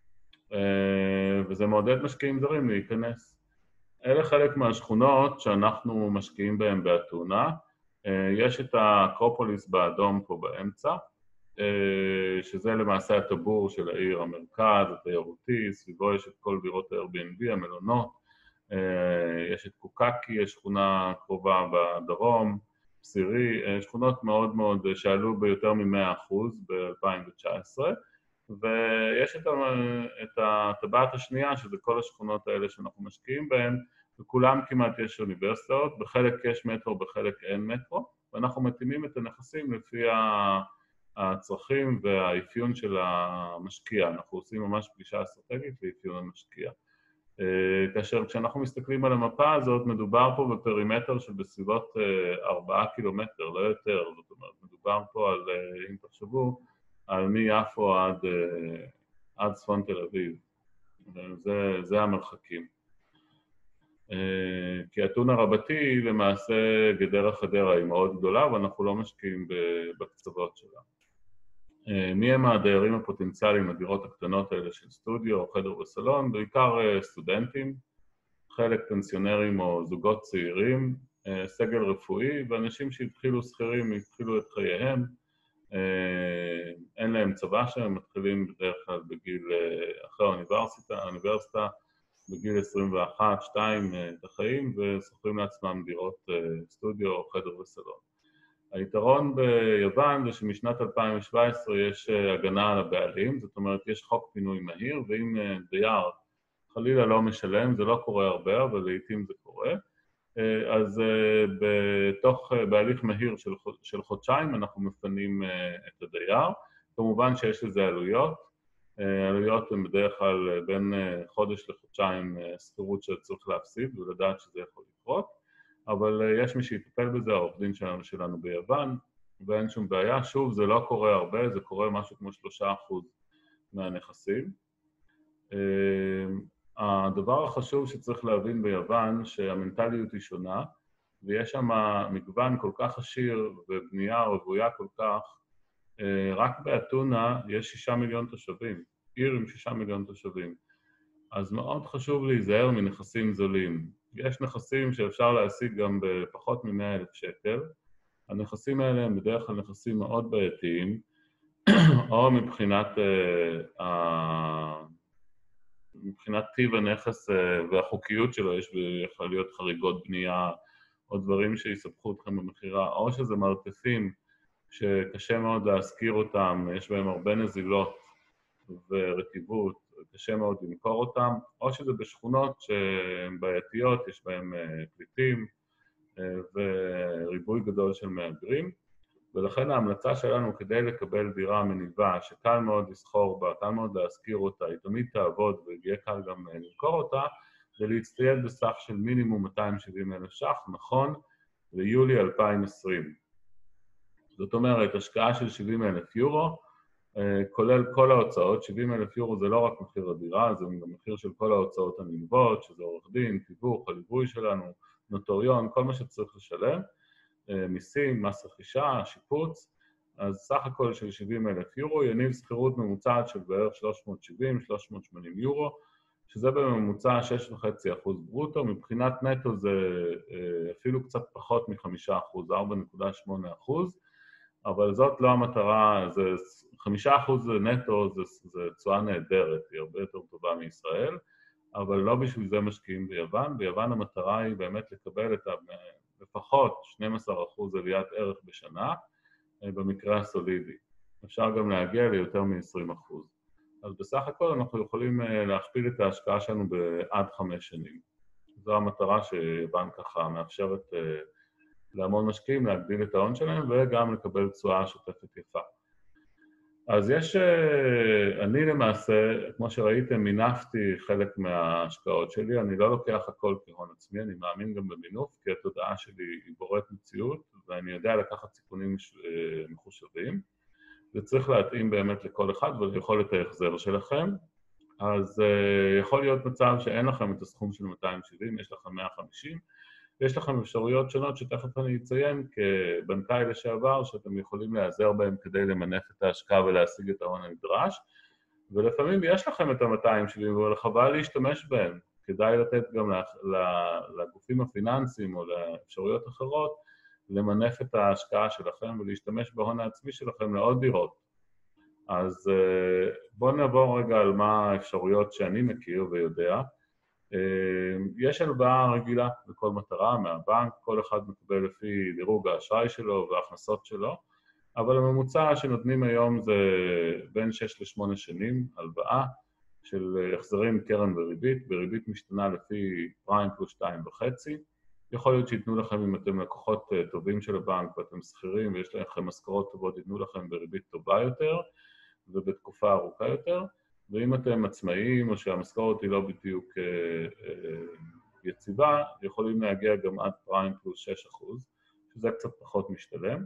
וזה מעודד משקיעים זרים להיכנס. אלה חלק מהשכונות שאנחנו משקיעים בהן באתונה. יש את האקרופוליס באדום פה באמצע, שזה למעשה הטבור של העיר, המרכז, התיירותי, סביבו יש את כל דירות ה-Airbnb, המלונות, יש את קוקקי, יש שכונה קרובה בדרום, סירי, שכונות מאוד מאוד שעלו ביותר מ-מאה אחוז ב-אלפיים תשע עשרה, ויש את הטבעת השנייה, שזה כל השכונות האלה שאנחנו משקיעים בהן, וכולם כמעט יש אוניברסיטאות, בחלק יש מטרו, בחלק אין מטרו, ואנחנו מתאימים את הנכסים לפי הצרכים והאפיון של המשקיע. אנחנו עושים ממש פגישה אסטרטגית לאפיון המשקיע. כאשר כשאנחנו מסתכלים על המפה הזאת, מדובר פה בפרימטר של בסביבות ארבעה קילומטר, לא יותר, זאת אומרת, מדובר פה על, אם תחשבו, על מיפו עד, עד צפון תל אביב. זה, זה המרחקים. כי אתונה רבתי למעשה גדרה חדרה היא מאוד גדולה, ואנחנו לא משקיעים בקצוות שלה. מי הם הדיירים הפוטנציאליים לדירות הקטנות האלה של סטודיו או חדר וסלון? בעיקר סטודנטים, חלק פנסיונרים או זוגות צעירים, סגל רפואי, ואנשים שהתחילו שכירים, התחילו את חייהם, אין להם צבא שהם מתחילים בדרך כלל בגיל, אחרי האוניברסיטה, האוניברסיטה, בגיל עשרים ואחת שתיים את החיים, ושוכרים לעצמם דירות סטודיו או חדר וסלון. היתרון ביוון זה שמשנת אלפיים ושבע עשרה יש הגנה על הבעלים, זאת אומרת יש חוק פינוי מהיר, ואם דייר חלילה לא משלם, זה לא קורה הרבה, אבל לעתים זה קורה, אז בתוך, בהליך מהיר של, של חודשיים אנחנו מפנים את הדייר. כמובן שיש לזה עלויות, עלויות הן בדרך כלל בין חודש לחודשיים שכירות שצריך להפסיד ולדעת שזה יכול לקרות, אבל יש מי שיטפל בזה, העורך דין שלנו, שלנו ביוון, ואין שום בעיה. שוב, זה לא קורה הרבה, זה קורה משהו כמו שלושה אחוז מהנכסים. הדבר החשוב שצריך להבין ביוון, שהמנטליות היא שונה, ויש שם מגוון כל כך עשיר ובנייה רוויה כל כך, רק באתונה יש שישה מיליון תושבים, עיר עם שישה מיליון תושבים. אז מאוד חשוב להיזהר מנכסים זולים. יש נכסים שאפשר להשיג גם בפחות מ-מאה אלף שקל. הנכסים האלה הם בדרך כלל נכסים מאוד בעייתיים, או מבחינת, מבחינת טיב הנכס והחוקיות שלו, יש יכול להיות חריגות בנייה, או דברים שיספחו אתכם במחירה, או שזה מרתפים שקשה מאוד להזכיר אותם, יש בהם הרבה נזילות ורטיבות, קשה מאוד למכור אותם, או שזה בשכונות שהן בעייתיות, יש בהן פליטים וריבוי גדול של מהגרים, ולכן ההמלצה שלנו כדי לקבל דירה מניבה שקל מאוד לסחור בה, קל מאוד להזכיר אותה, היא תמיד תעבוד ויהיה קל גם למכור אותה, זה להצטייד בסך של מינימום מאתיים ושבעים אלף ש"ח, נכון ליולי אלפיים ועשרים. זאת אומרת, השקעה של שבעים אלף יורו, כולל כל ההוצאות. שבעים אלף יורו זה לא רק מחיר הדירה, זה גם מחיר של כל ההוצאות הנלוות, שזה עורך דין, תיווך, הליווי שלנו, נוטריון, כל מה שצריך לשלם, מיסים, מס רכישה, שיפוץ, אז סך הכל של שבעים אלף יורו, יניב שכירות ממוצעת של בערך שלוש מאות שבעים עד שלוש מאות שמונים יורו, שזה בממוצע שש נקודה חמש אחוז ברוטו, מבחינת נטו זה אפילו קצת פחות מ-חמישה אחוז, ארבע נקודה שמונה אחוז, אבל זאת לא המטרה, זה חמישה אחוז נטו, זה, זה תשואה נהדרת, היא הרבה יותר טובה מישראל, אבל לא בשביל זה משקיעים ביוון. ביוון המטרה היא באמת לקבל את לפחות שנים עשר אחוז עליית ערך בשנה, במקרה הסולידי. אפשר גם להגיע ליותר מ-עשרים אחוז. אז בסך הכל אנחנו יכולים להכפיל את ההשקעה שלנו בעד חמש שנים. זו המטרה שיוון ככה מאפשרת להמון משקיעים להגדיל את ההון שלהם וגם לקבל תשואה שוטפת יפה. אז יש, אני למעשה, כמו שראיתם, מינפתי חלק מההשקעות שלי, אני לא לוקח הכל כהון עצמי, אני מאמין גם במינוף, כי התודעה שלי היא בוראת מציאות, ואני יודע לקחת סיכונים מחושבים, וצריך להתאים באמת לכל אחד וליכולת ההחזר שלכם. אז יכול להיות מצב שאין לכם את הסכום של מאתיים שבעים, יש לכם מאה וחמישים, יש לכם אפשרויות שונות שתכף אני אציין כבנקאי לשעבר, שאתם יכולים להיעזר בהם כדי למנף את ההשקעה ולהשיג את ההון הנדרש, ולפעמים יש לכם את ה-מאתיים שבעים, אבל חבל להשתמש בהם. כדאי לתת גם לגופים הפיננסיים או לאפשרויות אחרות, למנף את ההשקעה שלכם ולהשתמש בהון העצמי שלכם לעוד דירות. אז בואו נעבור רגע על מה האפשרויות שאני מכיר ויודע. יש הלוואה רגילה בכל מטרה מהבנק, כל אחד מקבל לפי דירוג האשראי שלו וההכנסות שלו, אבל הממוצע שנותנים היום זה בין שש לשמונה שנים, הלוואה של החזרים קרן וריבית, בריבית משתנה לפי פריים פלוס שתיים וחצי. יכול להיות שיתנו לכם, אם אתם לקוחות טובים של הבנק ואתם שכירים ויש לכם משכורות טובות, יתנו לכם בריבית טובה יותר ובתקופה ארוכה יותר. ואם אתם עצמאיים או שהמשכורת היא לא בדיוק יציבה, יכולים להגיע גם עד פריים פלוס שש אחוז, שזה קצת פחות משתלם.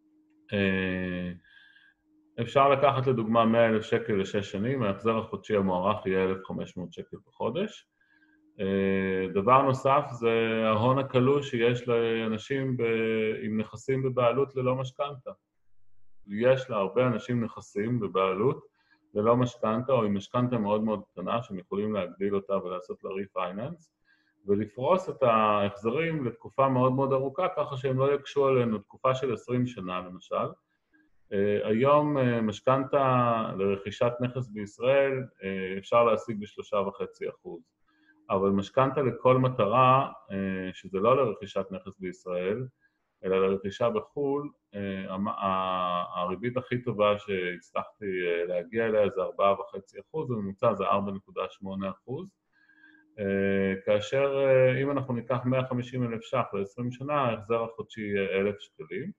אפשר לקחת לדוגמה מאה אלף שקל לשש שנים, ההחזר החודשי המוערך יהיה אלף וחמש מאות שקל בחודש. דבר נוסף זה ההון הקלוש שיש לאנשים עם נכסים בבעלות ללא משכנתה. יש להרבה אנשים נכסים בבעלות, ללא משכנתה, או עם משכנתה מאוד מאוד קטנה, שהם יכולים להגדיל אותה ולעשות לה ריפייננס, ולפרוס את ההחזרים לתקופה מאוד מאוד ארוכה, ככה שהם לא יקשו עלינו, תקופה של עשרים שנה למשל. היום משכנתה לרכישת נכס בישראל אפשר להשיג ב-שלושה וחצי אחוז, אבל משכנתה לכל מטרה, שזה לא לרכישת נכס בישראל, אלא לרכישה בחו"ל, הריבית הכי טובה שהצלחתי להגיע אליה זה ארבע נקודה חמש אחוז, וממוצע זה ארבע נקודה שמונה אחוז. כאשר אם אנחנו ניקח מאה וחמישים אלף ש"ח ל-עשרים שנה, ההחזר החודשי יהיה אלף שקלים.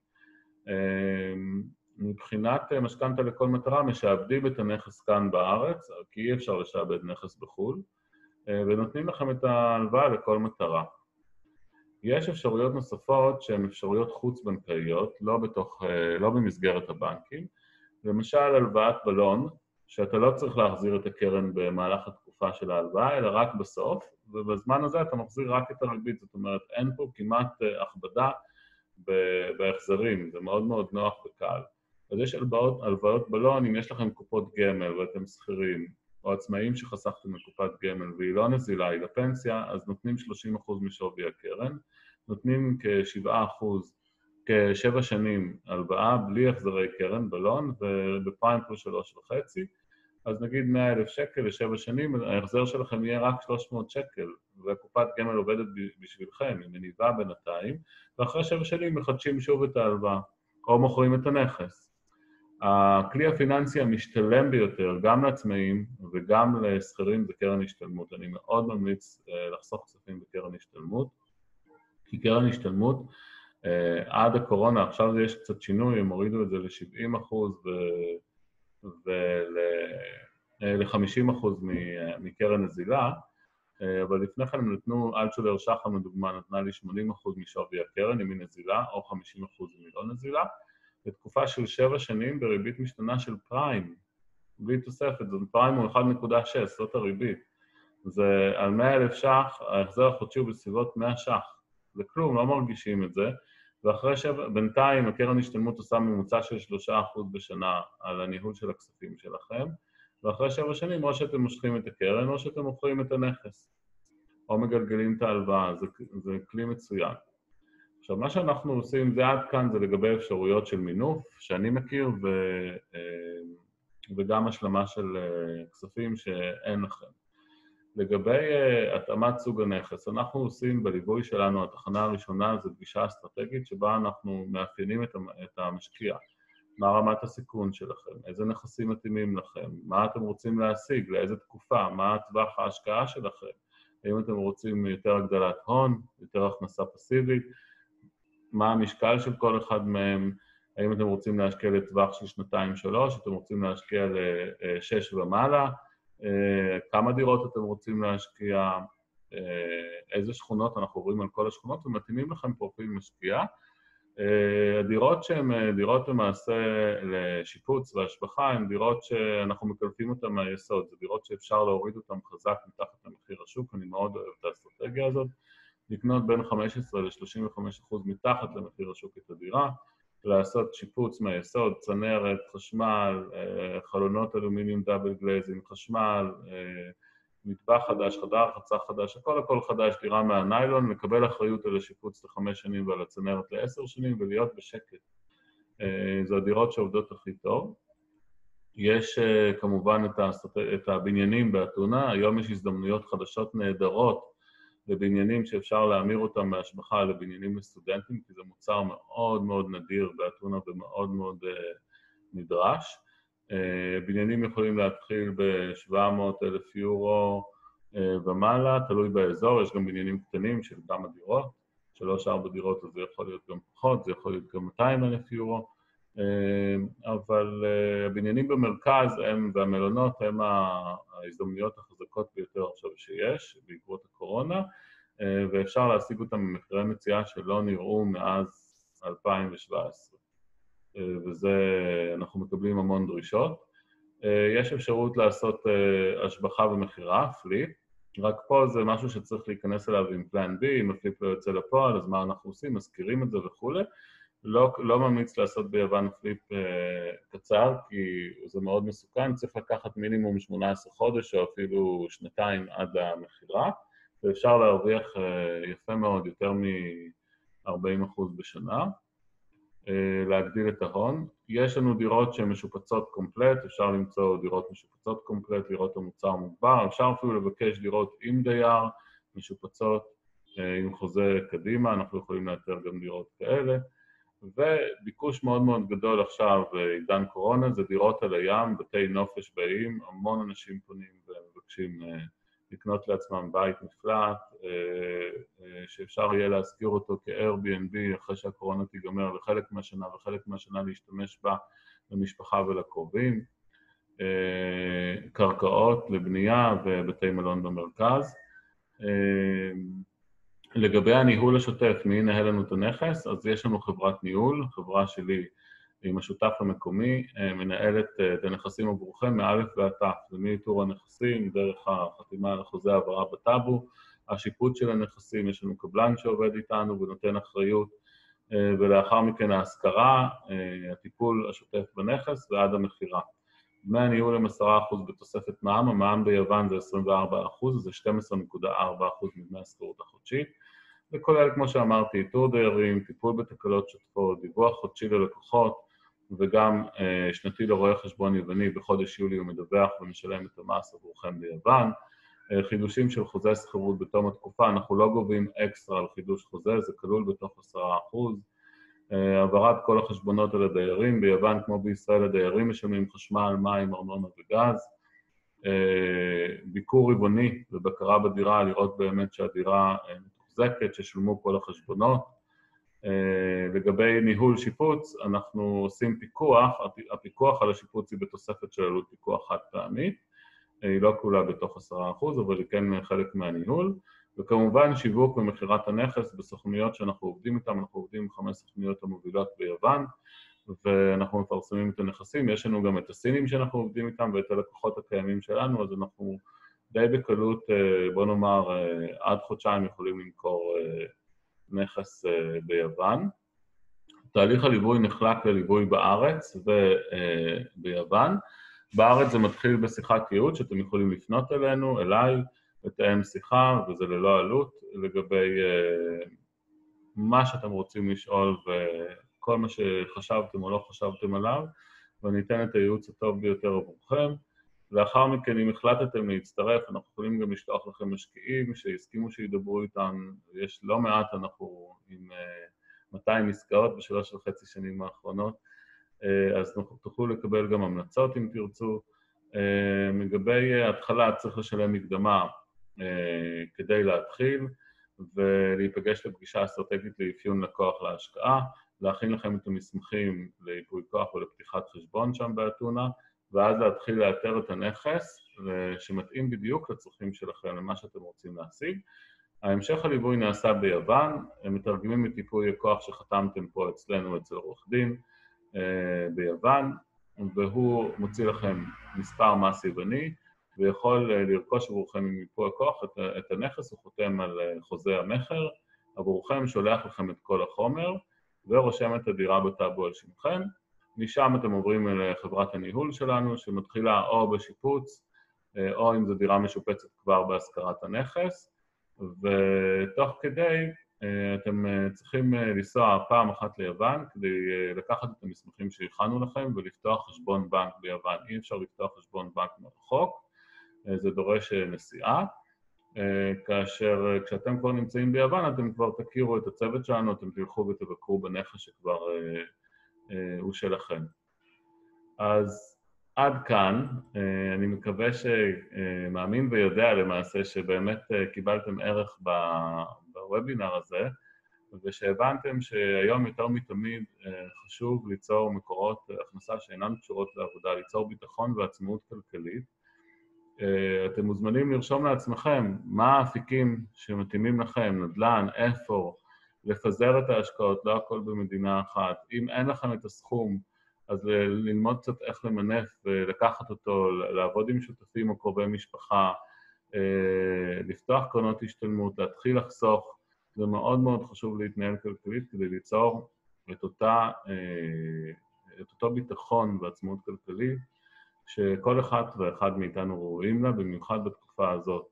מבחינת משכנתא לכל מטרה, משעבדים את הנכס כאן בארץ, כי אי אפשר לשעבד נכס בחו"ל, ונותנים לכם את ההלוואה לכל מטרה. יש אפשרויות נוספות שהן אפשרויות חוץ-בנקאיות, לא בתוך, לא במסגרת הבנקים. למשל, הלוואת בלון, שאתה לא צריך להחזיר את הקרן במהלך התקופה של ההלוואה, אלא רק בסוף, ובזמן הזה אתה מחזיר רק את הריבית, זאת אומרת, אין פה כמעט הכבדה בהחזרים, זה מאוד מאוד נוח וקל. אז יש הלוואות, הלוואות בלון, אם יש לכם קופות גמל ואתם שכירים, או עצמאים שחסכתם מקופת גמל והיא לא נזילה, היא לפנסיה, אז נותנים שלושים אחוז משווי הקרן, נותנים כ-שבעה אחוז, כשבע שנים הלוואה בלי החזרי קרן בלון, ובפריים פלוס שלוש וחצי, אז נגיד מאה אלף שקל לשבע שנים, ההחזר שלכם יהיה רק שלוש מאות שקל, והקופת גמל עובדת בשבילכם, היא מניבה בינתיים, ואחרי שבע שנים מחדשים שוב את ההלוואה, או מוכרים את הנכס. הכלי הפיננסי המשתלם ביותר, גם לעצמאים וגם לסחירים, זה קרן השתלמות. אני מאוד ממליץ לחסוך כספים בקרן השתלמות, כי קרן השתלמות, עד הקורונה, עכשיו יש קצת שינוי, הם הורידו את זה ל-שבעים אחוז ול-חמישים אחוז מקרן נזילה, אבל לפני כן הם נתנו, אלטשולר שחם לדוגמה נתנה לי שמונים אחוז משווי הקרן, אם היא נזילה, או חמישים אחוז אם היא לא נזילה, בתקופה של שבע שנים בריבית משתנה של פריים, בלי תוספת, זאת פריים הוא אחת נקודה שש, זאת הריבית. זה על מאה אלף ש"ח, ההחזר החודשי הוא בסביבות מאה ש"ח. זה כלום, לא מרגישים את זה, ואחרי שבע, בינתיים הקרן השתלמות עושה ממוצע של שלושה אחוז בשנה על הניהול של הכספים שלכם, ואחרי שבע שנים או שאתם מושכים את הקרן או שאתם מוכרים את הנכס, או מגלגלים את ההלוואה, זה, זה כלי מצוין. עכשיו, מה שאנחנו עושים זה עד כאן, זה לגבי אפשרויות של מינוף, שאני מכיר, ו, וגם השלמה של כספים שאין לכם. לגבי התאמת סוג הנכס, אנחנו עושים בליווי שלנו, התחנה הראשונה זה פגישה אסטרטגית, שבה אנחנו מאפיינים את המשקיע. מה רמת הסיכון שלכם, איזה נכסים מתאימים לכם, מה אתם רוצים להשיג, לאיזה תקופה, מה טווח ההשקעה שלכם, האם אתם רוצים יותר הגדלת הון, יותר הכנסה פסיבית, מה המשקל של כל אחד מהם, האם אתם רוצים להשקיע לטווח של שנתיים שלוש, אתם רוצים להשקיע לשש ומעלה, כמה דירות אתם רוצים להשקיע, איזה שכונות, אנחנו עוברים על כל השכונות ומתאימים לכם פרופיל משקיע. הדירות שהן דירות למעשה לשיפוץ והשבחה, הן דירות שאנחנו מקלפים אותן מהיסוד, זה דירות שאפשר להוריד אותן חזק מתחת למחיר השוק, אני מאוד אוהב את האסטרטגיה הזאת, לקנות בין חמש עשרה ל-שלושים וחמישה אחוז מתחת למחיר השוק את הדירה, לעשות שיפוץ מהיסוד, צנרת, חשמל, חלונות אלומיניום דאבל גלייזים, חשמל, מטבח חדש, חדר רחצה חדש, הכל הכל חדש, דירה מהניילון, לקבל אחריות על השיפוץ לחמש שנים ועל הצנרת לעשר שנים ולהיות בשקט. זה הדירות שעובדות הכי טוב. יש כמובן את הבניינים באתונה, היום יש הזדמנויות חדשות נהדרות לבניינים שאפשר להמיר אותם מהשבחה לבניינים לסטודנטים, כי זה מוצר מאוד מאוד נדיר באתונה ומאוד מאוד נדרש. בניינים יכולים להתחיל ב-שבע מאות אלף יורו ומעלה, תלוי באזור, יש גם בניינים קטנים של כמה דירות, שלוש ארבע דירות, אז זה יכול להיות גם פחות, זה יכול להיות גם מאתיים אלף יורו, אבל הבניינים במרכז הם, והמלונות הם ההזדמנויות החזקות ביותר עכשיו שיש, בעקבות הקורונה, ואפשר להשיג אותם במחירי מציאה שלא נראו מאז אלפיים שבע עשרה. וזה, אנחנו מקבלים המון דרישות. יש אפשרות לעשות השבחה ומחירה, פליפ, רק פה זה משהו שצריך להיכנס אליו עם פלן בי, אם הפליפ לא יוצא לפועל, אז מה אנחנו עושים, מזכירים את זה וכו'. לא, לא ממליץ לעשות ביוון פליפ קצר, כי זה מאוד מסוכן, צריך לקחת מינימום שמונה עשרה חודש או אפילו שנתיים עד המחירה, ואפשר להרוויח יפה מאוד, יותר מ-ארבעים אחוז בשנה. להגדיל את ההון. יש לנו דירות שהן משופצות קומפלט, אפשר למצוא דירות משופצות קומפלט, לראות המוצר מוגבר, אפשר אפילו לבקש דירות עם דייר, משופצות, עם חוזה קדימה, אנחנו יכולים לאתר גם דירות כאלה. וביקוש מאוד מאוד גדול עכשיו, עידן קורונה, זה דירות על הים, בתי נופש באיים, המון אנשים פונים ומבקשים לקנות לעצמם בית מפלט, שאפשר יהיה להזכיר אותו כ-Airbnb אחרי שהקורונה תיגמר לחלק מהשנה וחלק מהשנה להשתמש בה למשפחה ולקרובים, קרקעות לבנייה ובתי מלון במרכז. לגבי הניהול השוטף, מי ינהל לנו את הנכס? אז יש לנו חברת ניהול, חברה שלי עם השותף המקומי, מנהלת את הנכסים עבורכם מאלף ועד תף, זה מאיתור הנכסים, דרך החתימה על החוזה העברה בטאבו, השיפוט של הנכסים, יש לנו קבלן שעובד איתנו ונותן אחריות, ולאחר מכן ההשכרה, הטיפול השוטף בנכס ועד המכירה. דמי הניהול הם עשרה אחוז בתוספת מע"מ, המע"מ ביוון זה עשרים וארבעה אחוז, זה שתים עשרה נקודה ארבע אחוז מדמי השכירות החודשית. זה כולל, כמו שאמרתי, איתור דיירים, טיפול בתקלות שוטפות, דיווח חודשי ללקוחות, וגם אה, שנתי לרואה חשבון יווני, בחודש יולי הוא מדווח ומשלם את המס עבורכם ביוון. אה, חידושים של חוזה שכירות בתום התקופה, אנחנו לא גובים אקסטרה על חידוש חוזה, זה כלול בתוך עשרה אחוז. אה, העברת כל החשבונות על הדיירים, ביוון כמו בישראל הדיירים משלמים חשמל, מים, ארנונה וגז. אה, ביקור רבעוני ובקרה בדירה, לראות באמת שהדירה אה, מתוחזקת, ששולמו כל החשבונות. לגבי ניהול שיפוץ, אנחנו עושים פיקוח, הפיקוח על השיפוץ היא בתוספת של עלות פיקוח חד פעמית, היא לא כולה בתוך עשרה אחוז, אבל היא כן חלק מהניהול, וכמובן שיווק ומכירת הנכס בסוכנויות שאנחנו עובדים איתן, אנחנו עובדים עם חמש סוכנויות המובילות ביוון, ואנחנו מפרסמים את הנכסים, יש לנו גם את הסינים שאנחנו עובדים איתם ואת הלקוחות הקיימים שלנו, אז אנחנו די בקלות, בוא נאמר, עד חודשיים יכולים למכור נכס ביוון. תהליך הליווי נחלק לליווי בארץ וביוון. בארץ זה מתחיל בשיחת ייעוץ, שאתם יכולים לפנות אלינו, אליי, לתאם שיחה, וזה ללא עלות, לגבי מה שאתם רוצים לשאול וכל מה שחשבתם או לא חשבתם עליו, ואני אתן את הייעוץ הטוב ביותר עבורכם. לאחר מכן, אם החלטתם להצטרף, אנחנו יכולים גם לשלוח לכם משקיעים שהסכימו שידברו איתן. יש לא מעט, אנחנו עם מאתיים עסקאות בשלוש וחצי שנים האחרונות, אז תוכלו לקבל גם המלצות אם תרצו. לגבי ההתחלה צריך לשלם מקדמה כדי להתחיל, ולהיפגש לפגישה אסטרטגית לאפיון לקוח להשקעה, להכין לכם את המסמכים לייפוי כוח ולפתיחת חשבון שם באתונה, ואז להתחיל לאתר את הנכס שמתאים בדיוק לצרכים שלכם, למה שאתם רוצים להשיג. ההמשך הליווי נעשה ביוון, הם מתרגמים את ייפוי הכוח שחתמתם פה אצלנו, אצל עורך דין ביוון, והוא מוציא לכם מספר מס יווני, ויכול לרכוש עבורכם עם ייפוי הכוח את, את הנכס, הוא חותם על חוזה המחר, עבורכם שולח לכם את כל החומר, ורושם את הדירה בטאבו על שמכם. משם אתם עוברים לחברת הניהול שלנו, שמתחילה או בשיפוץ, או אם זו דירה משופצת כבר בהשכרת הנכס, ותוך כדי אתם צריכים לנסוע פעם אחת ליוון, כדי לקחת את המסמכים שהכנו לכם ולפתוח חשבון בנק ביוון. אי אפשר לפתוח חשבון בנק מרחוק, זה דורש נסיעה, כאשר כשאתם כבר נמצאים ביוון, אתם כבר תכירו את הצוות שלנו, אתם תלכו ותבקרו בנכס שכבר הוא שלכם. אז עד כאן, אני מקווה שמאמין ויודע למעשה שבאמת קיבלתם ערך בוובינר הזה, ושהבנתם שהיום יותר מתמיד חשוב ליצור מקורות הכנסה שאינן קשורות לעבודה, ליצור ביטחון ועצמאות כלכלית. אתם מוזמנים לרשום לעצמכם מה האפיקים שמתאימים לכם, נדל"ן, איפה, לפזר את ההשקעות, לא הכל במדינה אחת. אם אין לכם את הסכום, אז ללמוד קצת איך למנף ולקחת אותו, לעבוד עם שותפים או קרובי משפחה, לפתוח קרנות השתלמות, להתחיל לחסוך. זה מאוד מאוד חשוב להתנהל כלכלית כדי ליצור את אותה, את אותו ביטחון ועצמאות כלכלית, שכל אחד ואחד מאיתנו רואים לה, במיוחד בתקופה הזאת.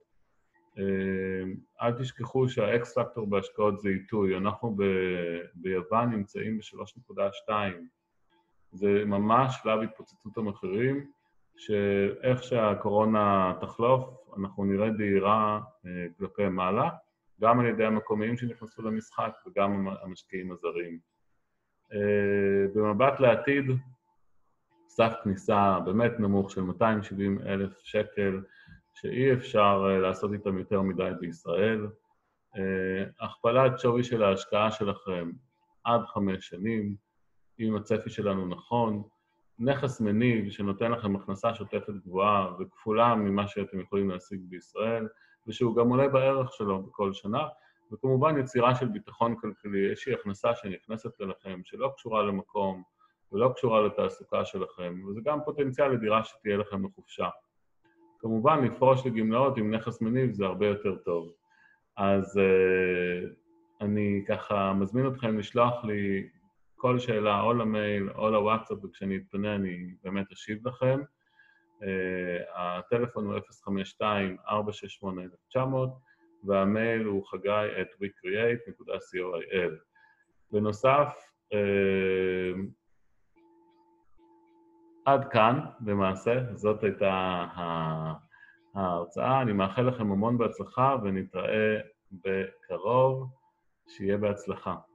אל תשכחו שהאקס פקטור בהשקעות זה עיתוי. אנחנו ב... ביוון נמצאים ב-שלוש נקודה שתיים. זה ממש שלב התפוצצות המחירים, שאיך שהקורונה תחלוף, אנחנו נראה דהירה כלפי מעלה, גם על ידי המקומיים שנכנסו למשחק וגם המשקיעים הזרים. במבט לעתיד, סף כניסה באמת נמוך של מאתיים ושבעים אלף שקל, שאי אפשר לעשות איתם יותר מדי בישראל. הכפלת שווי של ההשקעה שלכם עד חמש שנים, אם הצפי שלנו נכון, נכס מניב שנותן לכם הכנסה שוטפת גבוהה וכפולה ממה שאתם יכולים להשיג בישראל, ושהוא גם עולה בערך שלו בכל שנה, וכמובן יצירה של ביטחון כלכלי, איזושהי הכנסה שנכנסת אליכם, שלא קשורה למקום ולא קשורה לתעסוקה שלכם, וזה גם פוטנציאל לדירה שתהיה לכם לחופשה. כמובן, לפרוש לגמלאות עם נכס מניב זה הרבה יותר טוב. אז uh, אני ככה מזמין אתכם לשלוח לי כל שאלה או למייל או לוואטסאפ, וכשאני אתפנה אני באמת אשיב לכם. Uh, הטלפון הוא אפס חמש שתיים ארבע שש שמונה אלף תשע מאות, והמייל הוא חגי את we create נקודה co.il. בנוסף, uh, עד כאן, למעשה, זאת הייתה ההרצאה. אני מאחל לכם המון בהצלחה ונתראה בקרוב. שיהיה בהצלחה.